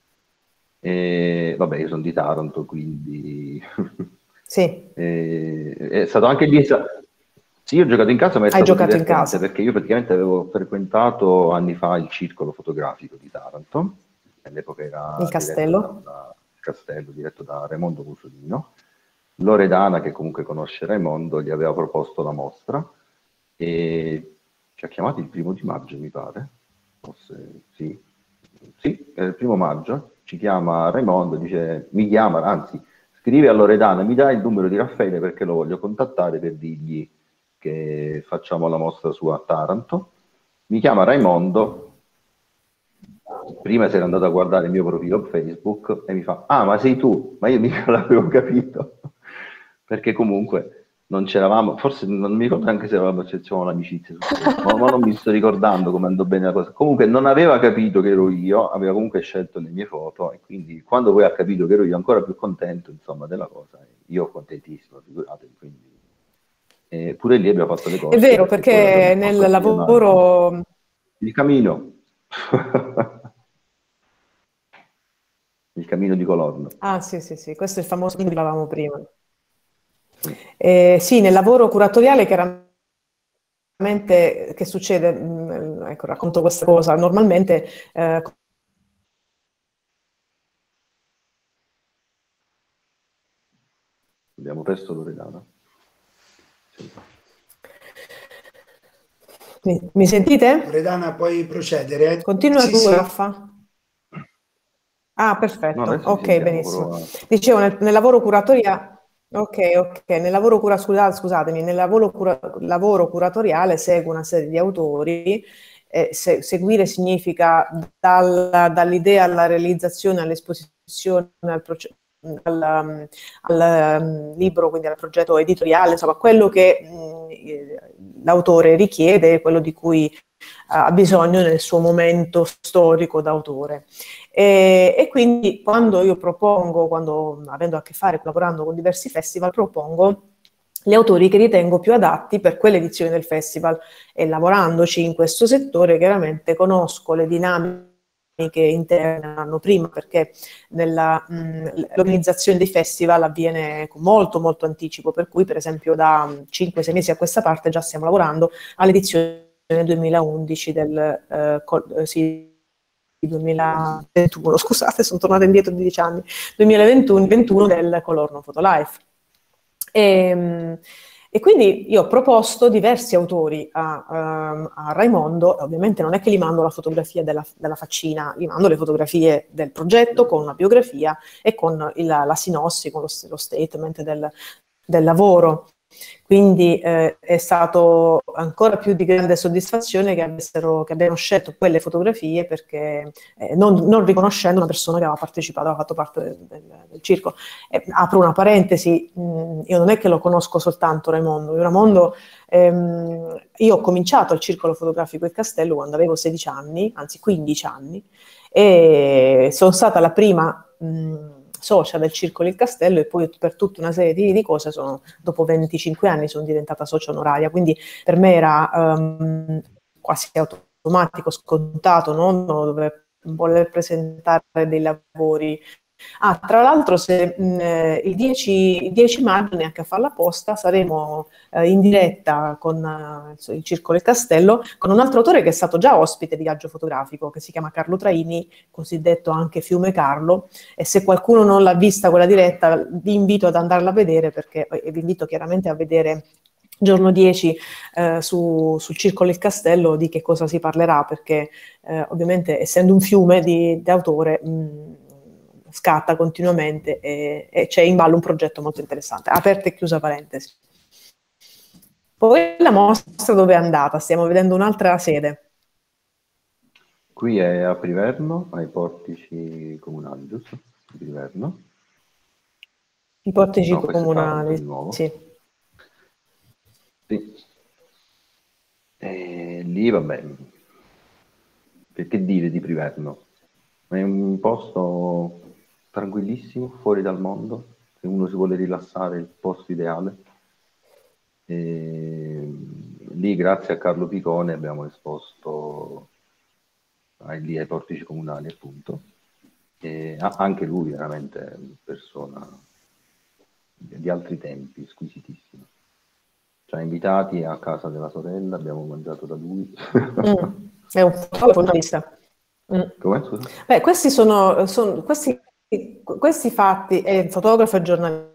E vabbè, io sono di Taranto, quindi sì. e, è stato anche lì. Sì, io ho giocato in casa, ma è Hai stato giocato in casa perché io praticamente avevo frequentato anni fa il circolo fotografico di Taranto, all'epoca era il castello, da, il castello diretto da Raimondo Musolino. Loredana, che comunque conosce Raimondo, gli aveva proposto la mostra e ci ha chiamato il primo di maggio, mi pare. Forse, sì, sì, è il primo maggio. Ci chiama Raimondo, dice, mi chiama, anzi, scrive a Loredana, mi dai il numero di Raffaele perché lo voglio contattare per dirgli che facciamo la mostra su a Taranto. Mi chiama Raimondo. Prima si era andato a guardare il mio profilo Facebook e mi fa, ah, ma sei tu? Ma io mica l'avevo capito. Perché comunque non c'eravamo, forse non mi ricordo neanche se eravamo l'amicizia, ma, ma non mi sto ricordando come andò bene la cosa. Comunque non aveva capito che ero io, aveva comunque scelto le mie foto e quindi quando poi ha capito che ero io, ancora più contento insomma della cosa, io contentissimo, figuratevi, quindi e pure lì abbiamo fatto le cose. È vero, perché, perché nel lavoro... Il Camino. Il Camino di Colorno. Ah sì, sì, sì, questo è il famoso che parlavamo prima. Eh, sì, nel lavoro curatoriale chiaramente che succede, mh, ecco, racconto questa cosa, normalmente eh, abbiamo perso Loredana. Sì. Mi, mi sentite? Loredana, puoi procedere? Continua sì, tu, sì. Raffa. Ah, perfetto, No, ok, benissimo. però... Dicevo, nel, nel lavoro curatoria... Ok, ok, nel lavoro cura, scusatemi, nel lavoro, cura, lavoro curatoriale segue una serie di autori. Eh, se, seguire significa dal, dall'idea alla realizzazione, all'esposizione, al, proce- al, al um, libro, quindi al progetto editoriale, insomma, quello che mh, l'autore richiede, quello di cui ha bisogno nel suo momento storico d'autore. E, e quindi quando io propongo, quando avendo a che fare, collaborando con diversi festival, propongo gli autori che ritengo più adatti per quell'edizione del festival e lavorandoci in questo settore chiaramente conosco le dinamiche interne l'anno prima perché nella, mh, l'organizzazione dei festival avviene con molto molto anticipo, per cui per esempio da cinque sei mesi a questa parte già stiamo lavorando all'edizione duemilaundici del eh, col, sì, duemilaventuno, scusate, sono tornata indietro di dieci anni, duemilaventuno del Colorno Photolife. E, e quindi io ho proposto diversi autori a, a, a Raimondo, ovviamente non è che gli mando la fotografia della, della faccina, gli mando le fotografie del progetto con una biografia e con il, la sinossi, con lo, lo statement del, del lavoro. Quindi eh, è stato ancora più di grande soddisfazione che, avessero, che abbiano scelto quelle fotografie perché eh, non, non riconoscendo una persona che aveva partecipato, aveva fatto parte del, del, del circo. Eh, apro una parentesi, mh, io non è che lo conosco soltanto Raimondo, io Raimondo ehm, io ho cominciato al Circolo Fotografico Il Castello quando avevo sedici anni, anzi quindici anni, e sono stata la prima mh, socia del Circolo Il Castello e poi per tutta una serie di, di cose sono, dopo venticinque anni sono diventata socia onoraria, quindi per me era um, quasi automatico, scontato, non dover voler presentare dei lavori Ah, tra l'altro, se mh, eh, il dieci, il dieci maggio, neanche a farla apposta, saremo eh, in diretta con eh, il Circolo del Castello con un altro autore che è stato già ospite di Viaggio Fotografico, che si chiama Carlo Traini, cosiddetto anche Fiume Carlo. E se qualcuno non l'ha vista quella diretta, vi invito ad andarla a vedere, perché e vi invito chiaramente a vedere giorno dieci eh, su, sul Circolo del Castello di che cosa si parlerà, perché eh, ovviamente essendo un fiume di, di autore mh, scatta continuamente e, e c'è in ballo un progetto molto interessante. Aperta e chiusa parentesi. Poi la mostra dove è andata? Stiamo vedendo un'altra sede. Qui è a Priverno, ai portici comunali, giusto? Priverno. I portici No, questo è Taranto comunali, di nuovo. sì. Sì. E lì, vabbè, che dire di Priverno? È un posto tranquillissimo, fuori dal mondo, se uno si vuole rilassare, è il posto ideale. E lì, grazie a Carlo Picone, abbiamo esposto ai, lì ai portici comunali, appunto. E anche lui veramente persona di altri tempi, squisitissimo. Ci ha invitati a casa della sorella, abbiamo mangiato da lui. Mm, è un fotografista. Mm. Come? Scusa? Beh, questi sono, sono questi, questi fatti, è fotografo e giornalista.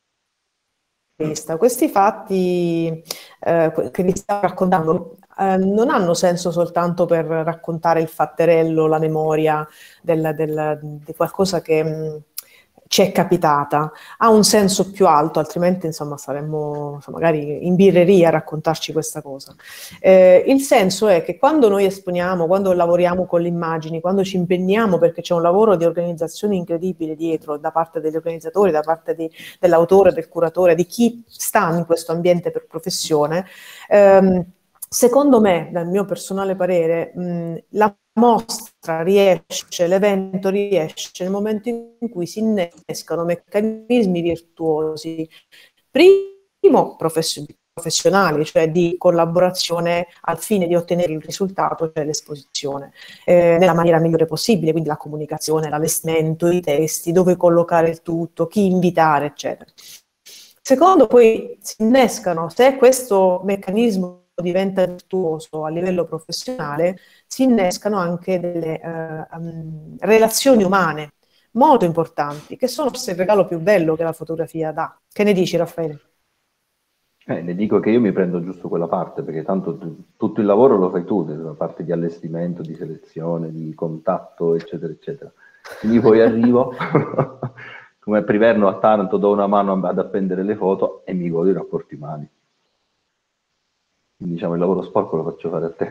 Questi fatti eh, che vi stavo raccontando eh, non hanno senso soltanto per raccontare il fatterello, la memoria del, del, di qualcosa che mh, ci è capitata, ha un senso più alto, altrimenti insomma saremmo insomma, magari in birreria a raccontarci questa cosa. Eh, il senso è che quando noi esponiamo, quando lavoriamo con le immagini, quando ci impegniamo, perché c'è un lavoro di organizzazione incredibile dietro, da parte degli organizzatori, da parte di, dell'autore, del curatore, di chi sta in questo ambiente per professione, ehm, secondo me, dal mio personale parere, mh, la mostra riesce, l'evento riesce nel momento in cui si innescano meccanismi virtuosi, primo profession- professionali, cioè di collaborazione al fine di ottenere il risultato, cioè l'esposizione, eh, nella maniera migliore possibile, quindi la comunicazione, l'allestimento, i testi, dove collocare il tutto, chi invitare, eccetera. Secondo, poi si innescano, se questo meccanismo diventa virtuoso a livello professionale, si innescano anche delle eh, um, relazioni umane molto importanti, che sono forse il regalo più bello che la fotografia dà. Che ne dici, Raffaele? Eh, ne dico che io mi prendo giusto quella parte, perché tanto tu, tutto il lavoro lo fai tu, la parte di allestimento, di selezione, di contatto, eccetera, eccetera. Quindi poi arrivo, come a Priverno a Taranto, do una mano ad appendere le foto e mi godo i rapporti umani. Quindi diciamo il lavoro sporco lo faccio fare a te.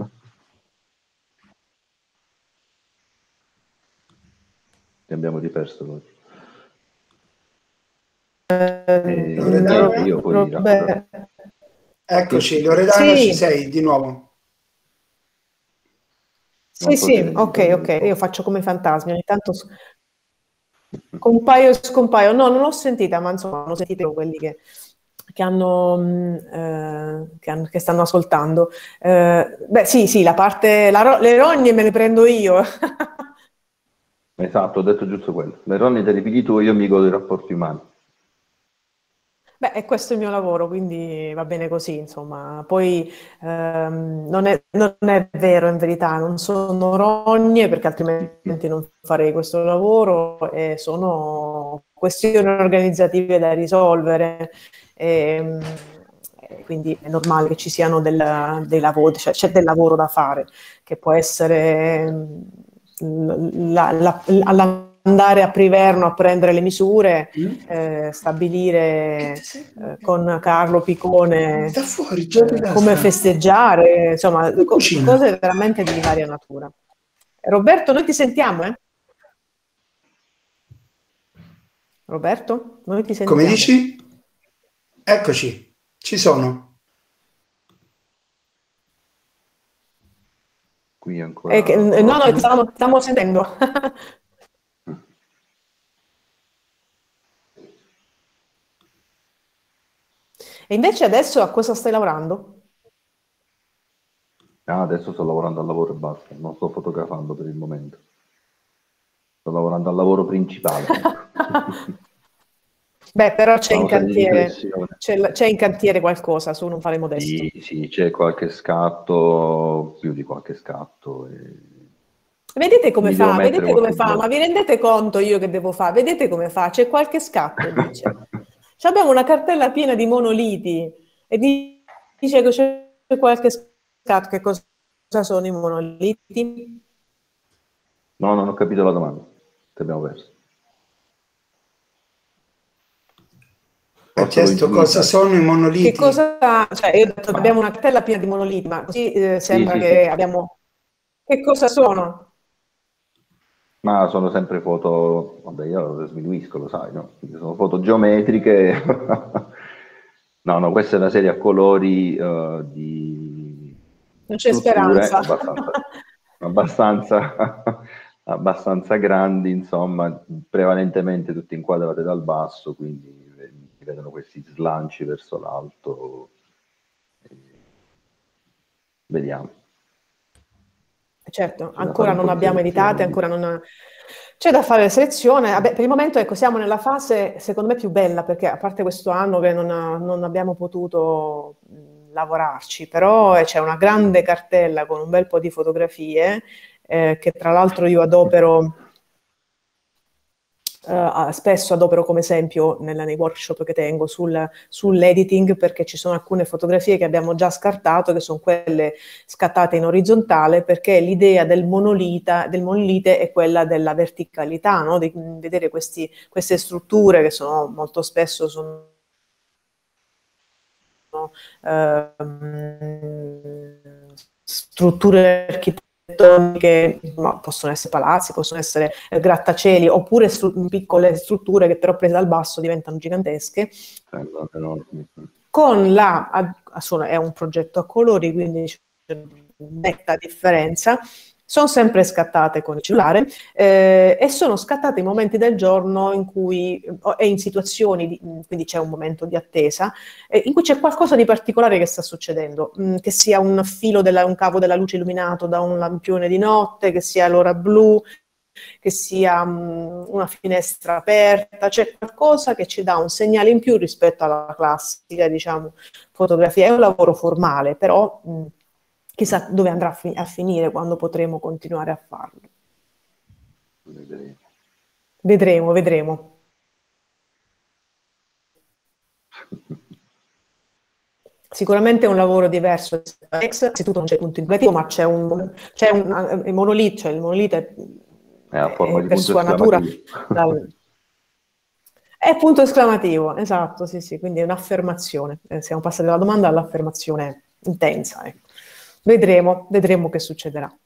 Ti abbiamo riperso noi. Eh, Loredana? Io poi Robert. Eccoci, Loredana, Sì. ci sei di nuovo? Sì, sì, ok, ok, io faccio come i fantasmi, ogni tanto compaio e scompaio. No, non l'ho sentita, ma insomma, hanno sentito quelli che, che, hanno, eh, che, hanno, che stanno ascoltando. Eh, beh, sì, sì, la parte, la, le rogne me le prendo io. Esatto, ho detto giusto quello. Le rogne te le pigli tu, io mi godo i rapporti umani. Beh, e questo è il mio lavoro, quindi va bene così, insomma. Poi ehm, non è, non è vero, in verità, non sono rogne, perché altrimenti non farei questo lavoro, e sono questioni organizzative da risolvere. E, e quindi è normale che ci siano del, dei lavori, cioè c'è del lavoro da fare, che può essere la, la, la, andare a Priverno a prendere le misure, eh, stabilire eh, con Carlo Picone Sta fuori, come festeggiare, insomma, co- cucina. cose veramente di varia natura. Roberto, noi ti sentiamo, eh? Roberto, noi ti sentiamo. Come dici? Eccoci, ci sono. Qui ancora... Eh, che, no, no, ti stiamo, stiamo sentendo. E invece adesso a cosa stai lavorando? Ah, adesso sto lavorando al lavoro e basta, non sto fotografando per il momento. sto lavorando al lavoro principale. Beh, però c'è in cantiere, c'è in cantiere qualcosa, su non fare modesto. Sì, sì, c'è qualche scatto, più di qualche scatto. E... Vedete come Mi fa, vedete come fa, blocco. Ma vi rendete conto io che devo fare? Vedete come fa? C'è qualche scatto, dice. Abbiamo una cartella piena di monoliti e dice che c'è qualche scatto. Che cosa sono i monoliti? No, non ho capito la domanda, ti abbiamo perso. Ha chiesto cosa sono i monoliti. Che cosa, cioè, io ho detto che abbiamo una cartella piena di monoliti, ma così eh, sembra sì, sì, che sì. abbiamo... Che cosa sono? Ma sono sempre foto, vabbè io lo sminuisco, lo sai, no? Sono foto geometriche. No, no, questa è una serie a colori uh, di... Non c'è speranza. Abbastanza, abbastanza, abbastanza grandi, insomma, prevalentemente tutte inquadrate dal basso, quindi si vedono questi slanci verso l'alto. Vediamo. Certo, ancora non abbiamo editate, ancora non... C'è da fare selezione. Vabbè, per il momento ecco, siamo nella fase, secondo me, più bella, perché a parte questo anno che non, non abbiamo potuto mh, lavorarci, però c'è una grande cartella con un bel po' di fotografie, eh, che tra l'altro io adopero... Uh, spesso adopero come esempio nella, nei workshop che tengo sul, sull'editing, perché ci sono alcune fotografie che abbiamo già scartato, che sono quelle scattate in orizzontale, perché l'idea del monolita, del monolite è quella della verticalità, no? Di vedere questi, queste strutture che sono molto spesso sono uh, strutture architettoniche che ma possono essere palazzi, possono essere eh, grattacieli, oppure stru- piccole strutture che però prese dal basso diventano gigantesche. Con la, a, a, è un progetto a colori, quindi c'è una netta differenza. Sono sempre scattate con il cellulare eh, e sono scattate in momenti del giorno in cui e in situazioni, di, quindi c'è un momento di attesa, eh, in cui c'è qualcosa di particolare che sta succedendo, mh, che sia un filo, della, un cavo della luce illuminato da un lampione di notte, che sia l'ora blu, che sia mh, una finestra aperta, c'è qualcosa che ci dà un segnale in più rispetto alla classica, diciamo, fotografia. È un lavoro formale, però... Mh, chissà dove andrà a, fi- a finire, quando potremo continuare a farlo. Vedremo. Vedremo, vedremo. Sicuramente è un lavoro diverso. Innanzitutto non c'è punto interrogativo, ma c'è un, c'è un il monolite, cioè il monolite è, a forma è di per punto sua natura... Dal, è punto esclamativo, esatto, sì, sì, quindi è un'affermazione. Eh, siamo passati dalla domanda all'affermazione intensa, ecco. Vedremo, vedremo che succederà.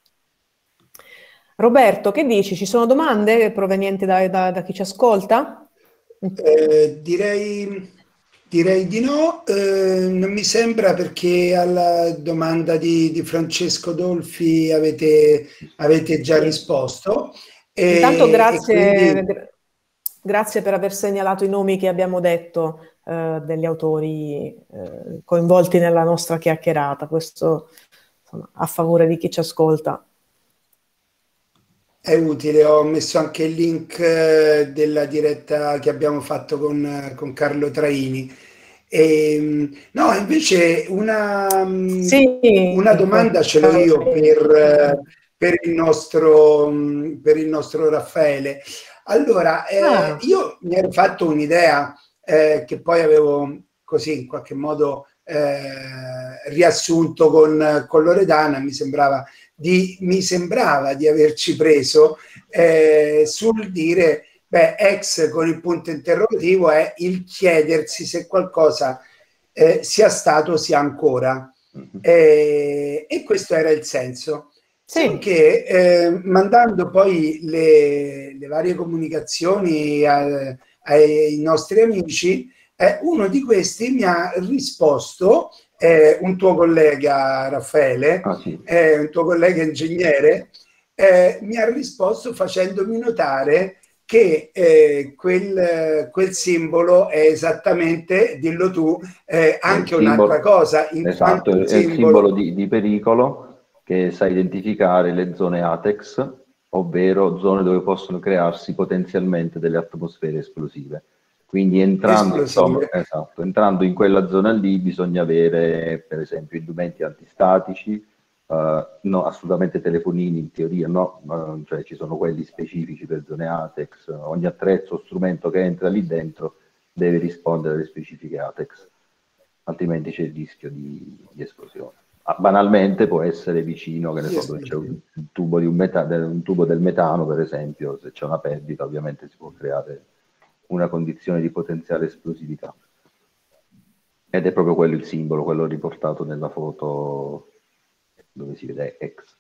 Roberto, che dici? Ci sono domande provenienti da, da, da chi ci ascolta? Eh, direi, direi di no, eh, non mi sembra, perché alla domanda di, di Francesco Dolfi avete, avete già risposto. E, Intanto grazie, e quindi... grazie per aver segnalato i nomi che abbiamo detto eh, degli autori eh, coinvolti nella nostra chiacchierata, questo insomma, a favore di chi ci ascolta. È utile, ho messo anche il link della diretta che abbiamo fatto con, con Carlo Traini. E, no, invece una, sì, una domanda ce l'ho io per, per, il nostro, per il nostro Raffaele. Allora, eh, ah. io mi ero fatto un'idea eh, che poi avevo così in qualche modo eh, riassunto con, con Loredana, mi sembrava... Di, mi sembrava di averci preso eh, sul dire, beh, ex con il punto interrogativo è il chiedersi se qualcosa eh, sia stato o sia ancora. Eh, e questo era il senso. Sì. Solo che eh, mandando poi le, le varie comunicazioni a, ai nostri amici, eh, uno di questi mi ha risposto, eh, un tuo collega Raffaele, ah, sì. eh, un tuo collega ingegnere, eh, mi ha risposto facendomi notare che eh, quel, quel simbolo è esattamente, dillo tu, eh, anche un'altra cosa. In esatto, è il simbolo, simbolo di, di pericolo che sa identificare le zone ATEX ovvero zone dove possono crearsi potenzialmente delle atmosfere esplosive. Quindi entrando, insomma, esatto, entrando in quella zona lì bisogna avere per esempio indumenti antistatici, uh, no, assolutamente telefonini in teoria, no, uh, cioè ci sono quelli specifici per zone ATEX, ogni attrezzo o strumento che entra lì dentro deve rispondere alle specifiche ATEX, altrimenti c'è il rischio di, di esplosione. Ah, banalmente può essere vicino, che ne so, dove c'è un, un, tubo di un, meta, un tubo del metano per esempio, se c'è una perdita ovviamente si può creare una condizione di potenziale esplosività. Ed è proprio quello il simbolo, quello riportato nella foto dove si vede X.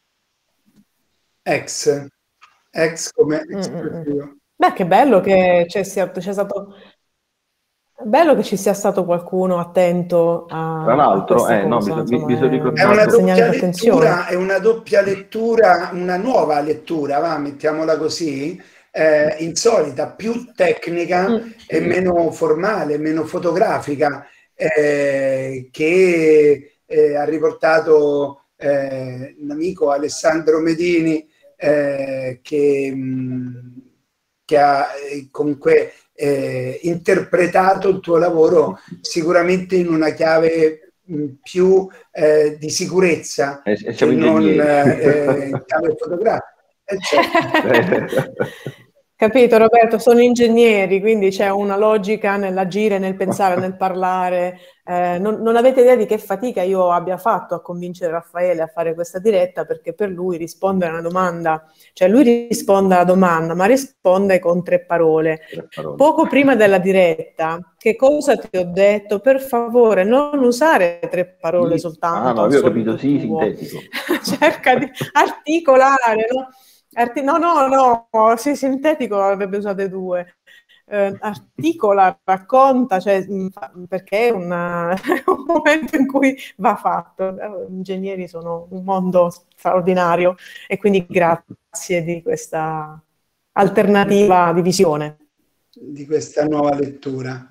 X. X come esplosivo. Mm-hmm. Beh, che bello che c'è, sia, c'è stato... Bello che ci sia stato qualcuno attento a, Tra l'altro, a eh, no, cosa, mi, mi, insomma, mi è, una doppia lettura, è è una doppia lettura, una nuova lettura, va, mettiamola così, eh, insolita, più tecnica mm. e meno formale, meno fotografica, eh, che eh, ha riportato eh, un amico Alessandro Medini, eh, che, mh, che ha eh, comunque Eh, interpretato il tuo lavoro sicuramente in una chiave mh, più eh, di sicurezza e, e che non eh, in chiave fotografica. Eh, certo. Capito Roberto, sono ingegneri, quindi c'è una logica nell'agire, nel pensare, nel parlare. Eh, non, non avete idea di che fatica io abbia fatto a convincere Raffaele a fare questa diretta, perché per lui rispondere a una domanda, cioè lui risponde alla domanda, ma risponde con tre parole. Tre parole. Poco prima della diretta, che cosa ti ho detto? Per favore, non usare tre parole sì. soltanto. Ah, no, avevo capito, sì, sintetico. Cerca di articolare, no? Arti- no, no, no, sì, sintetico avrebbe usato due. Eh, articola, racconta, cioè, mh, perché è una, un momento in cui va fatto. Gli ingegneri sono un mondo straordinario e quindi grazie di questa alternativa di visione. Di questa nuova lettura.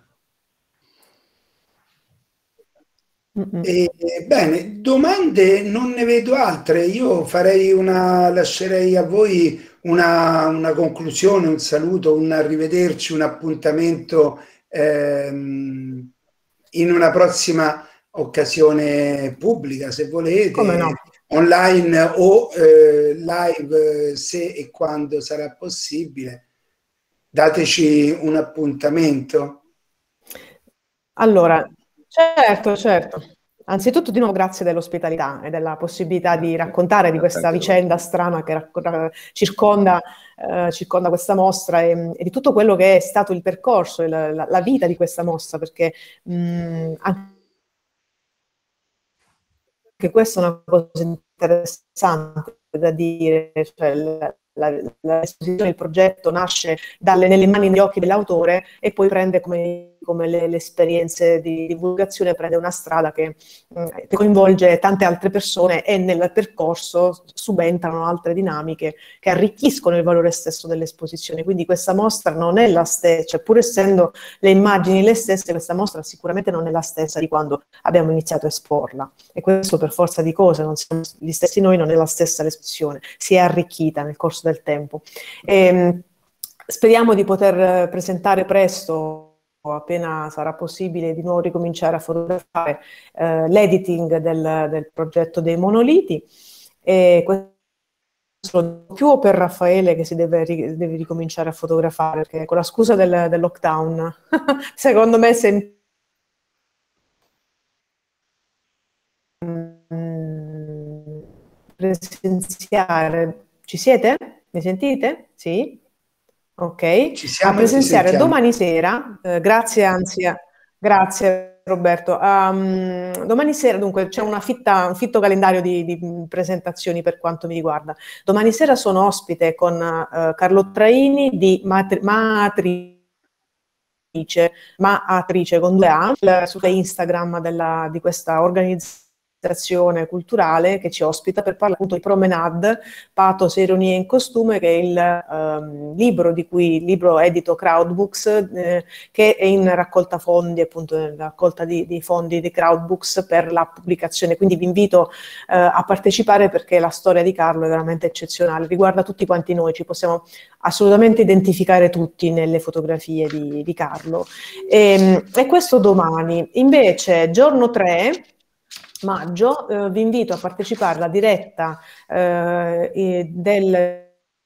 E, bene, domande non ne vedo altre. Io farei una, lascerei a voi una, una conclusione, un saluto, un arrivederci, un appuntamento ehm, in una prossima occasione pubblica, se volete, come no, online o eh, live, se e quando sarà possibile. Dateci un appuntamento. Allora, certo, certo. Anzitutto di nuovo grazie dell'ospitalità e della possibilità di raccontare di questa vicenda strana che circonda, eh, circonda questa mostra e, e di tutto quello che è stato il percorso e la, la, la vita di questa mostra, perché mh, anche questa è una cosa interessante da dire, cioè la, la, l'esposizione, il progetto nasce dalle, nelle mani e negli occhi dell'autore e poi prende come, come le, le esperienze di divulgazione, prende una strada che, che coinvolge tante altre persone e nel percorso subentrano altre dinamiche che arricchiscono il valore stesso dell'esposizione. Quindi questa mostra non è la stessa, cioè pur essendo le immagini le stesse, questa mostra sicuramente non è la stessa di quando abbiamo iniziato a esporla, e questo per forza di cose, non siamo gli stessi noi, non è la stessa l'esposizione, si è arricchita nel corso del tempo. E, speriamo di poter presentare presto, appena sarà possibile, di nuovo ricominciare a fotografare eh, l'editing del, del progetto dei monoliti, e questo più per Raffaele che si deve, deve ricominciare a fotografare, perché con la scusa del, del lockdown secondo me se presenziare. Ci siete? Mi sentite? Sì? Ok. Ci siamo, a presenziare domani sera, eh, grazie anzi, a, grazie Roberto. Um, domani sera dunque c'è una fitta, un fitto calendario di, di presentazioni per quanto mi riguarda. Domani sera sono ospite con uh, Carlo Traini di Matri- Matrice, Maatrice con due A, su Instagram della, di questa organizzazione culturale che ci ospita per parlare appunto di Promenade, Pathos e Ironia in costume, che è il um, libro di cui il libro edito Crowdbooks, eh, che è in raccolta fondi, appunto in raccolta di, di fondi di Crowdbooks per la pubblicazione. Quindi vi invito eh, a partecipare, perché la storia di Carlo è veramente eccezionale, riguarda tutti quanti noi, ci possiamo assolutamente identificare tutti nelle fotografie di, di Carlo. E, e questo domani. Invece giorno tre maggio eh, vi invito a partecipare alla diretta eh, del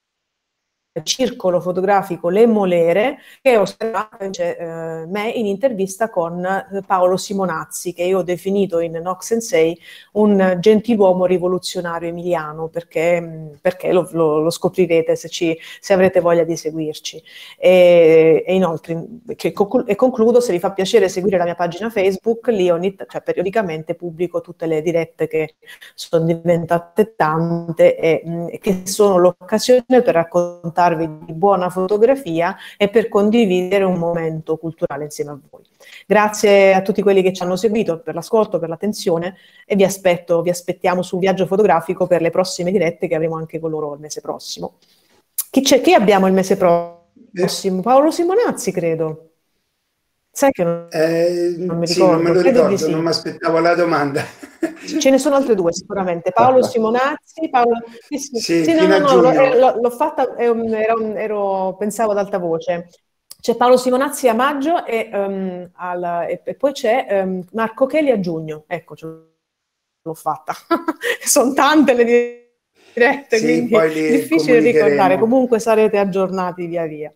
circolo fotografico Le Molere, che ospiterà eh, me in intervista con eh, Paolo Simonazzi, che io ho definito in Noc Sensei un gentiluomo rivoluzionario emiliano, perché, perché lo, lo, lo scoprirete se, ci, se avrete voglia di seguirci. E, e inoltre, che, e concludo, se vi fa piacere seguire la mia pagina Facebook, lì ogni, cioè, periodicamente pubblico tutte le dirette che sono diventate tante e mh, che sono l'occasione per raccontare di buona fotografia e per condividere un momento culturale insieme a voi. Grazie a tutti quelli che ci hanno seguito per l'ascolto, per l'attenzione, e vi aspetto, vi aspettiamo sul viaggio fotografico per le prossime dirette che avremo anche con loro il mese prossimo. Chi c'è? Chi abbiamo il mese prossimo? Paolo Simonazzi, credo. Sai che non, eh, non mi sì, ricordo. non me lo Credo ricordo, di sì. non mi aspettavo la domanda. Ce ne sono altre due sicuramente, Paolo Simonazzi, Paolo... Sì, sì, sì, sì, fino no, a no, giugno. no, l'ho fatta, ero, ero, pensavo ad alta voce. C'è Paolo Simonazzi a maggio e, um, al, e, e poi c'è um, Marco Cheli a giugno. Ecco, l'ho fatta. Sono tante le dirette, sì, quindi poi li difficile ricordare. Comunque sarete aggiornati via via.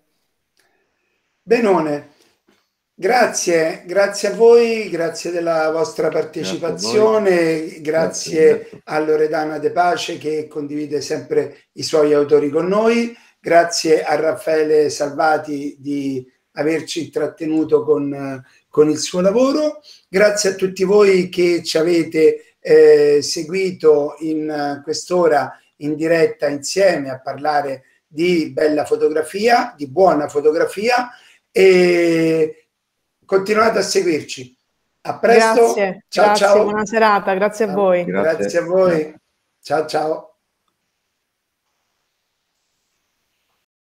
Benone. Grazie, grazie a voi, grazie della vostra partecipazione, grazie, grazie, grazie a Loredana De Pace che condivide sempre i suoi autori con noi, grazie a Raffaele Salvati di averci intrattenuto con, con il suo lavoro, grazie a tutti voi che ci avete eh, seguito in quest'ora in diretta insieme a parlare di bella fotografia, di buona fotografia, e continuate a seguirci. A presto. Grazie, ciao, grazie, ciao. buona serata, grazie a voi. Grazie, grazie a voi. Ciao, ciao.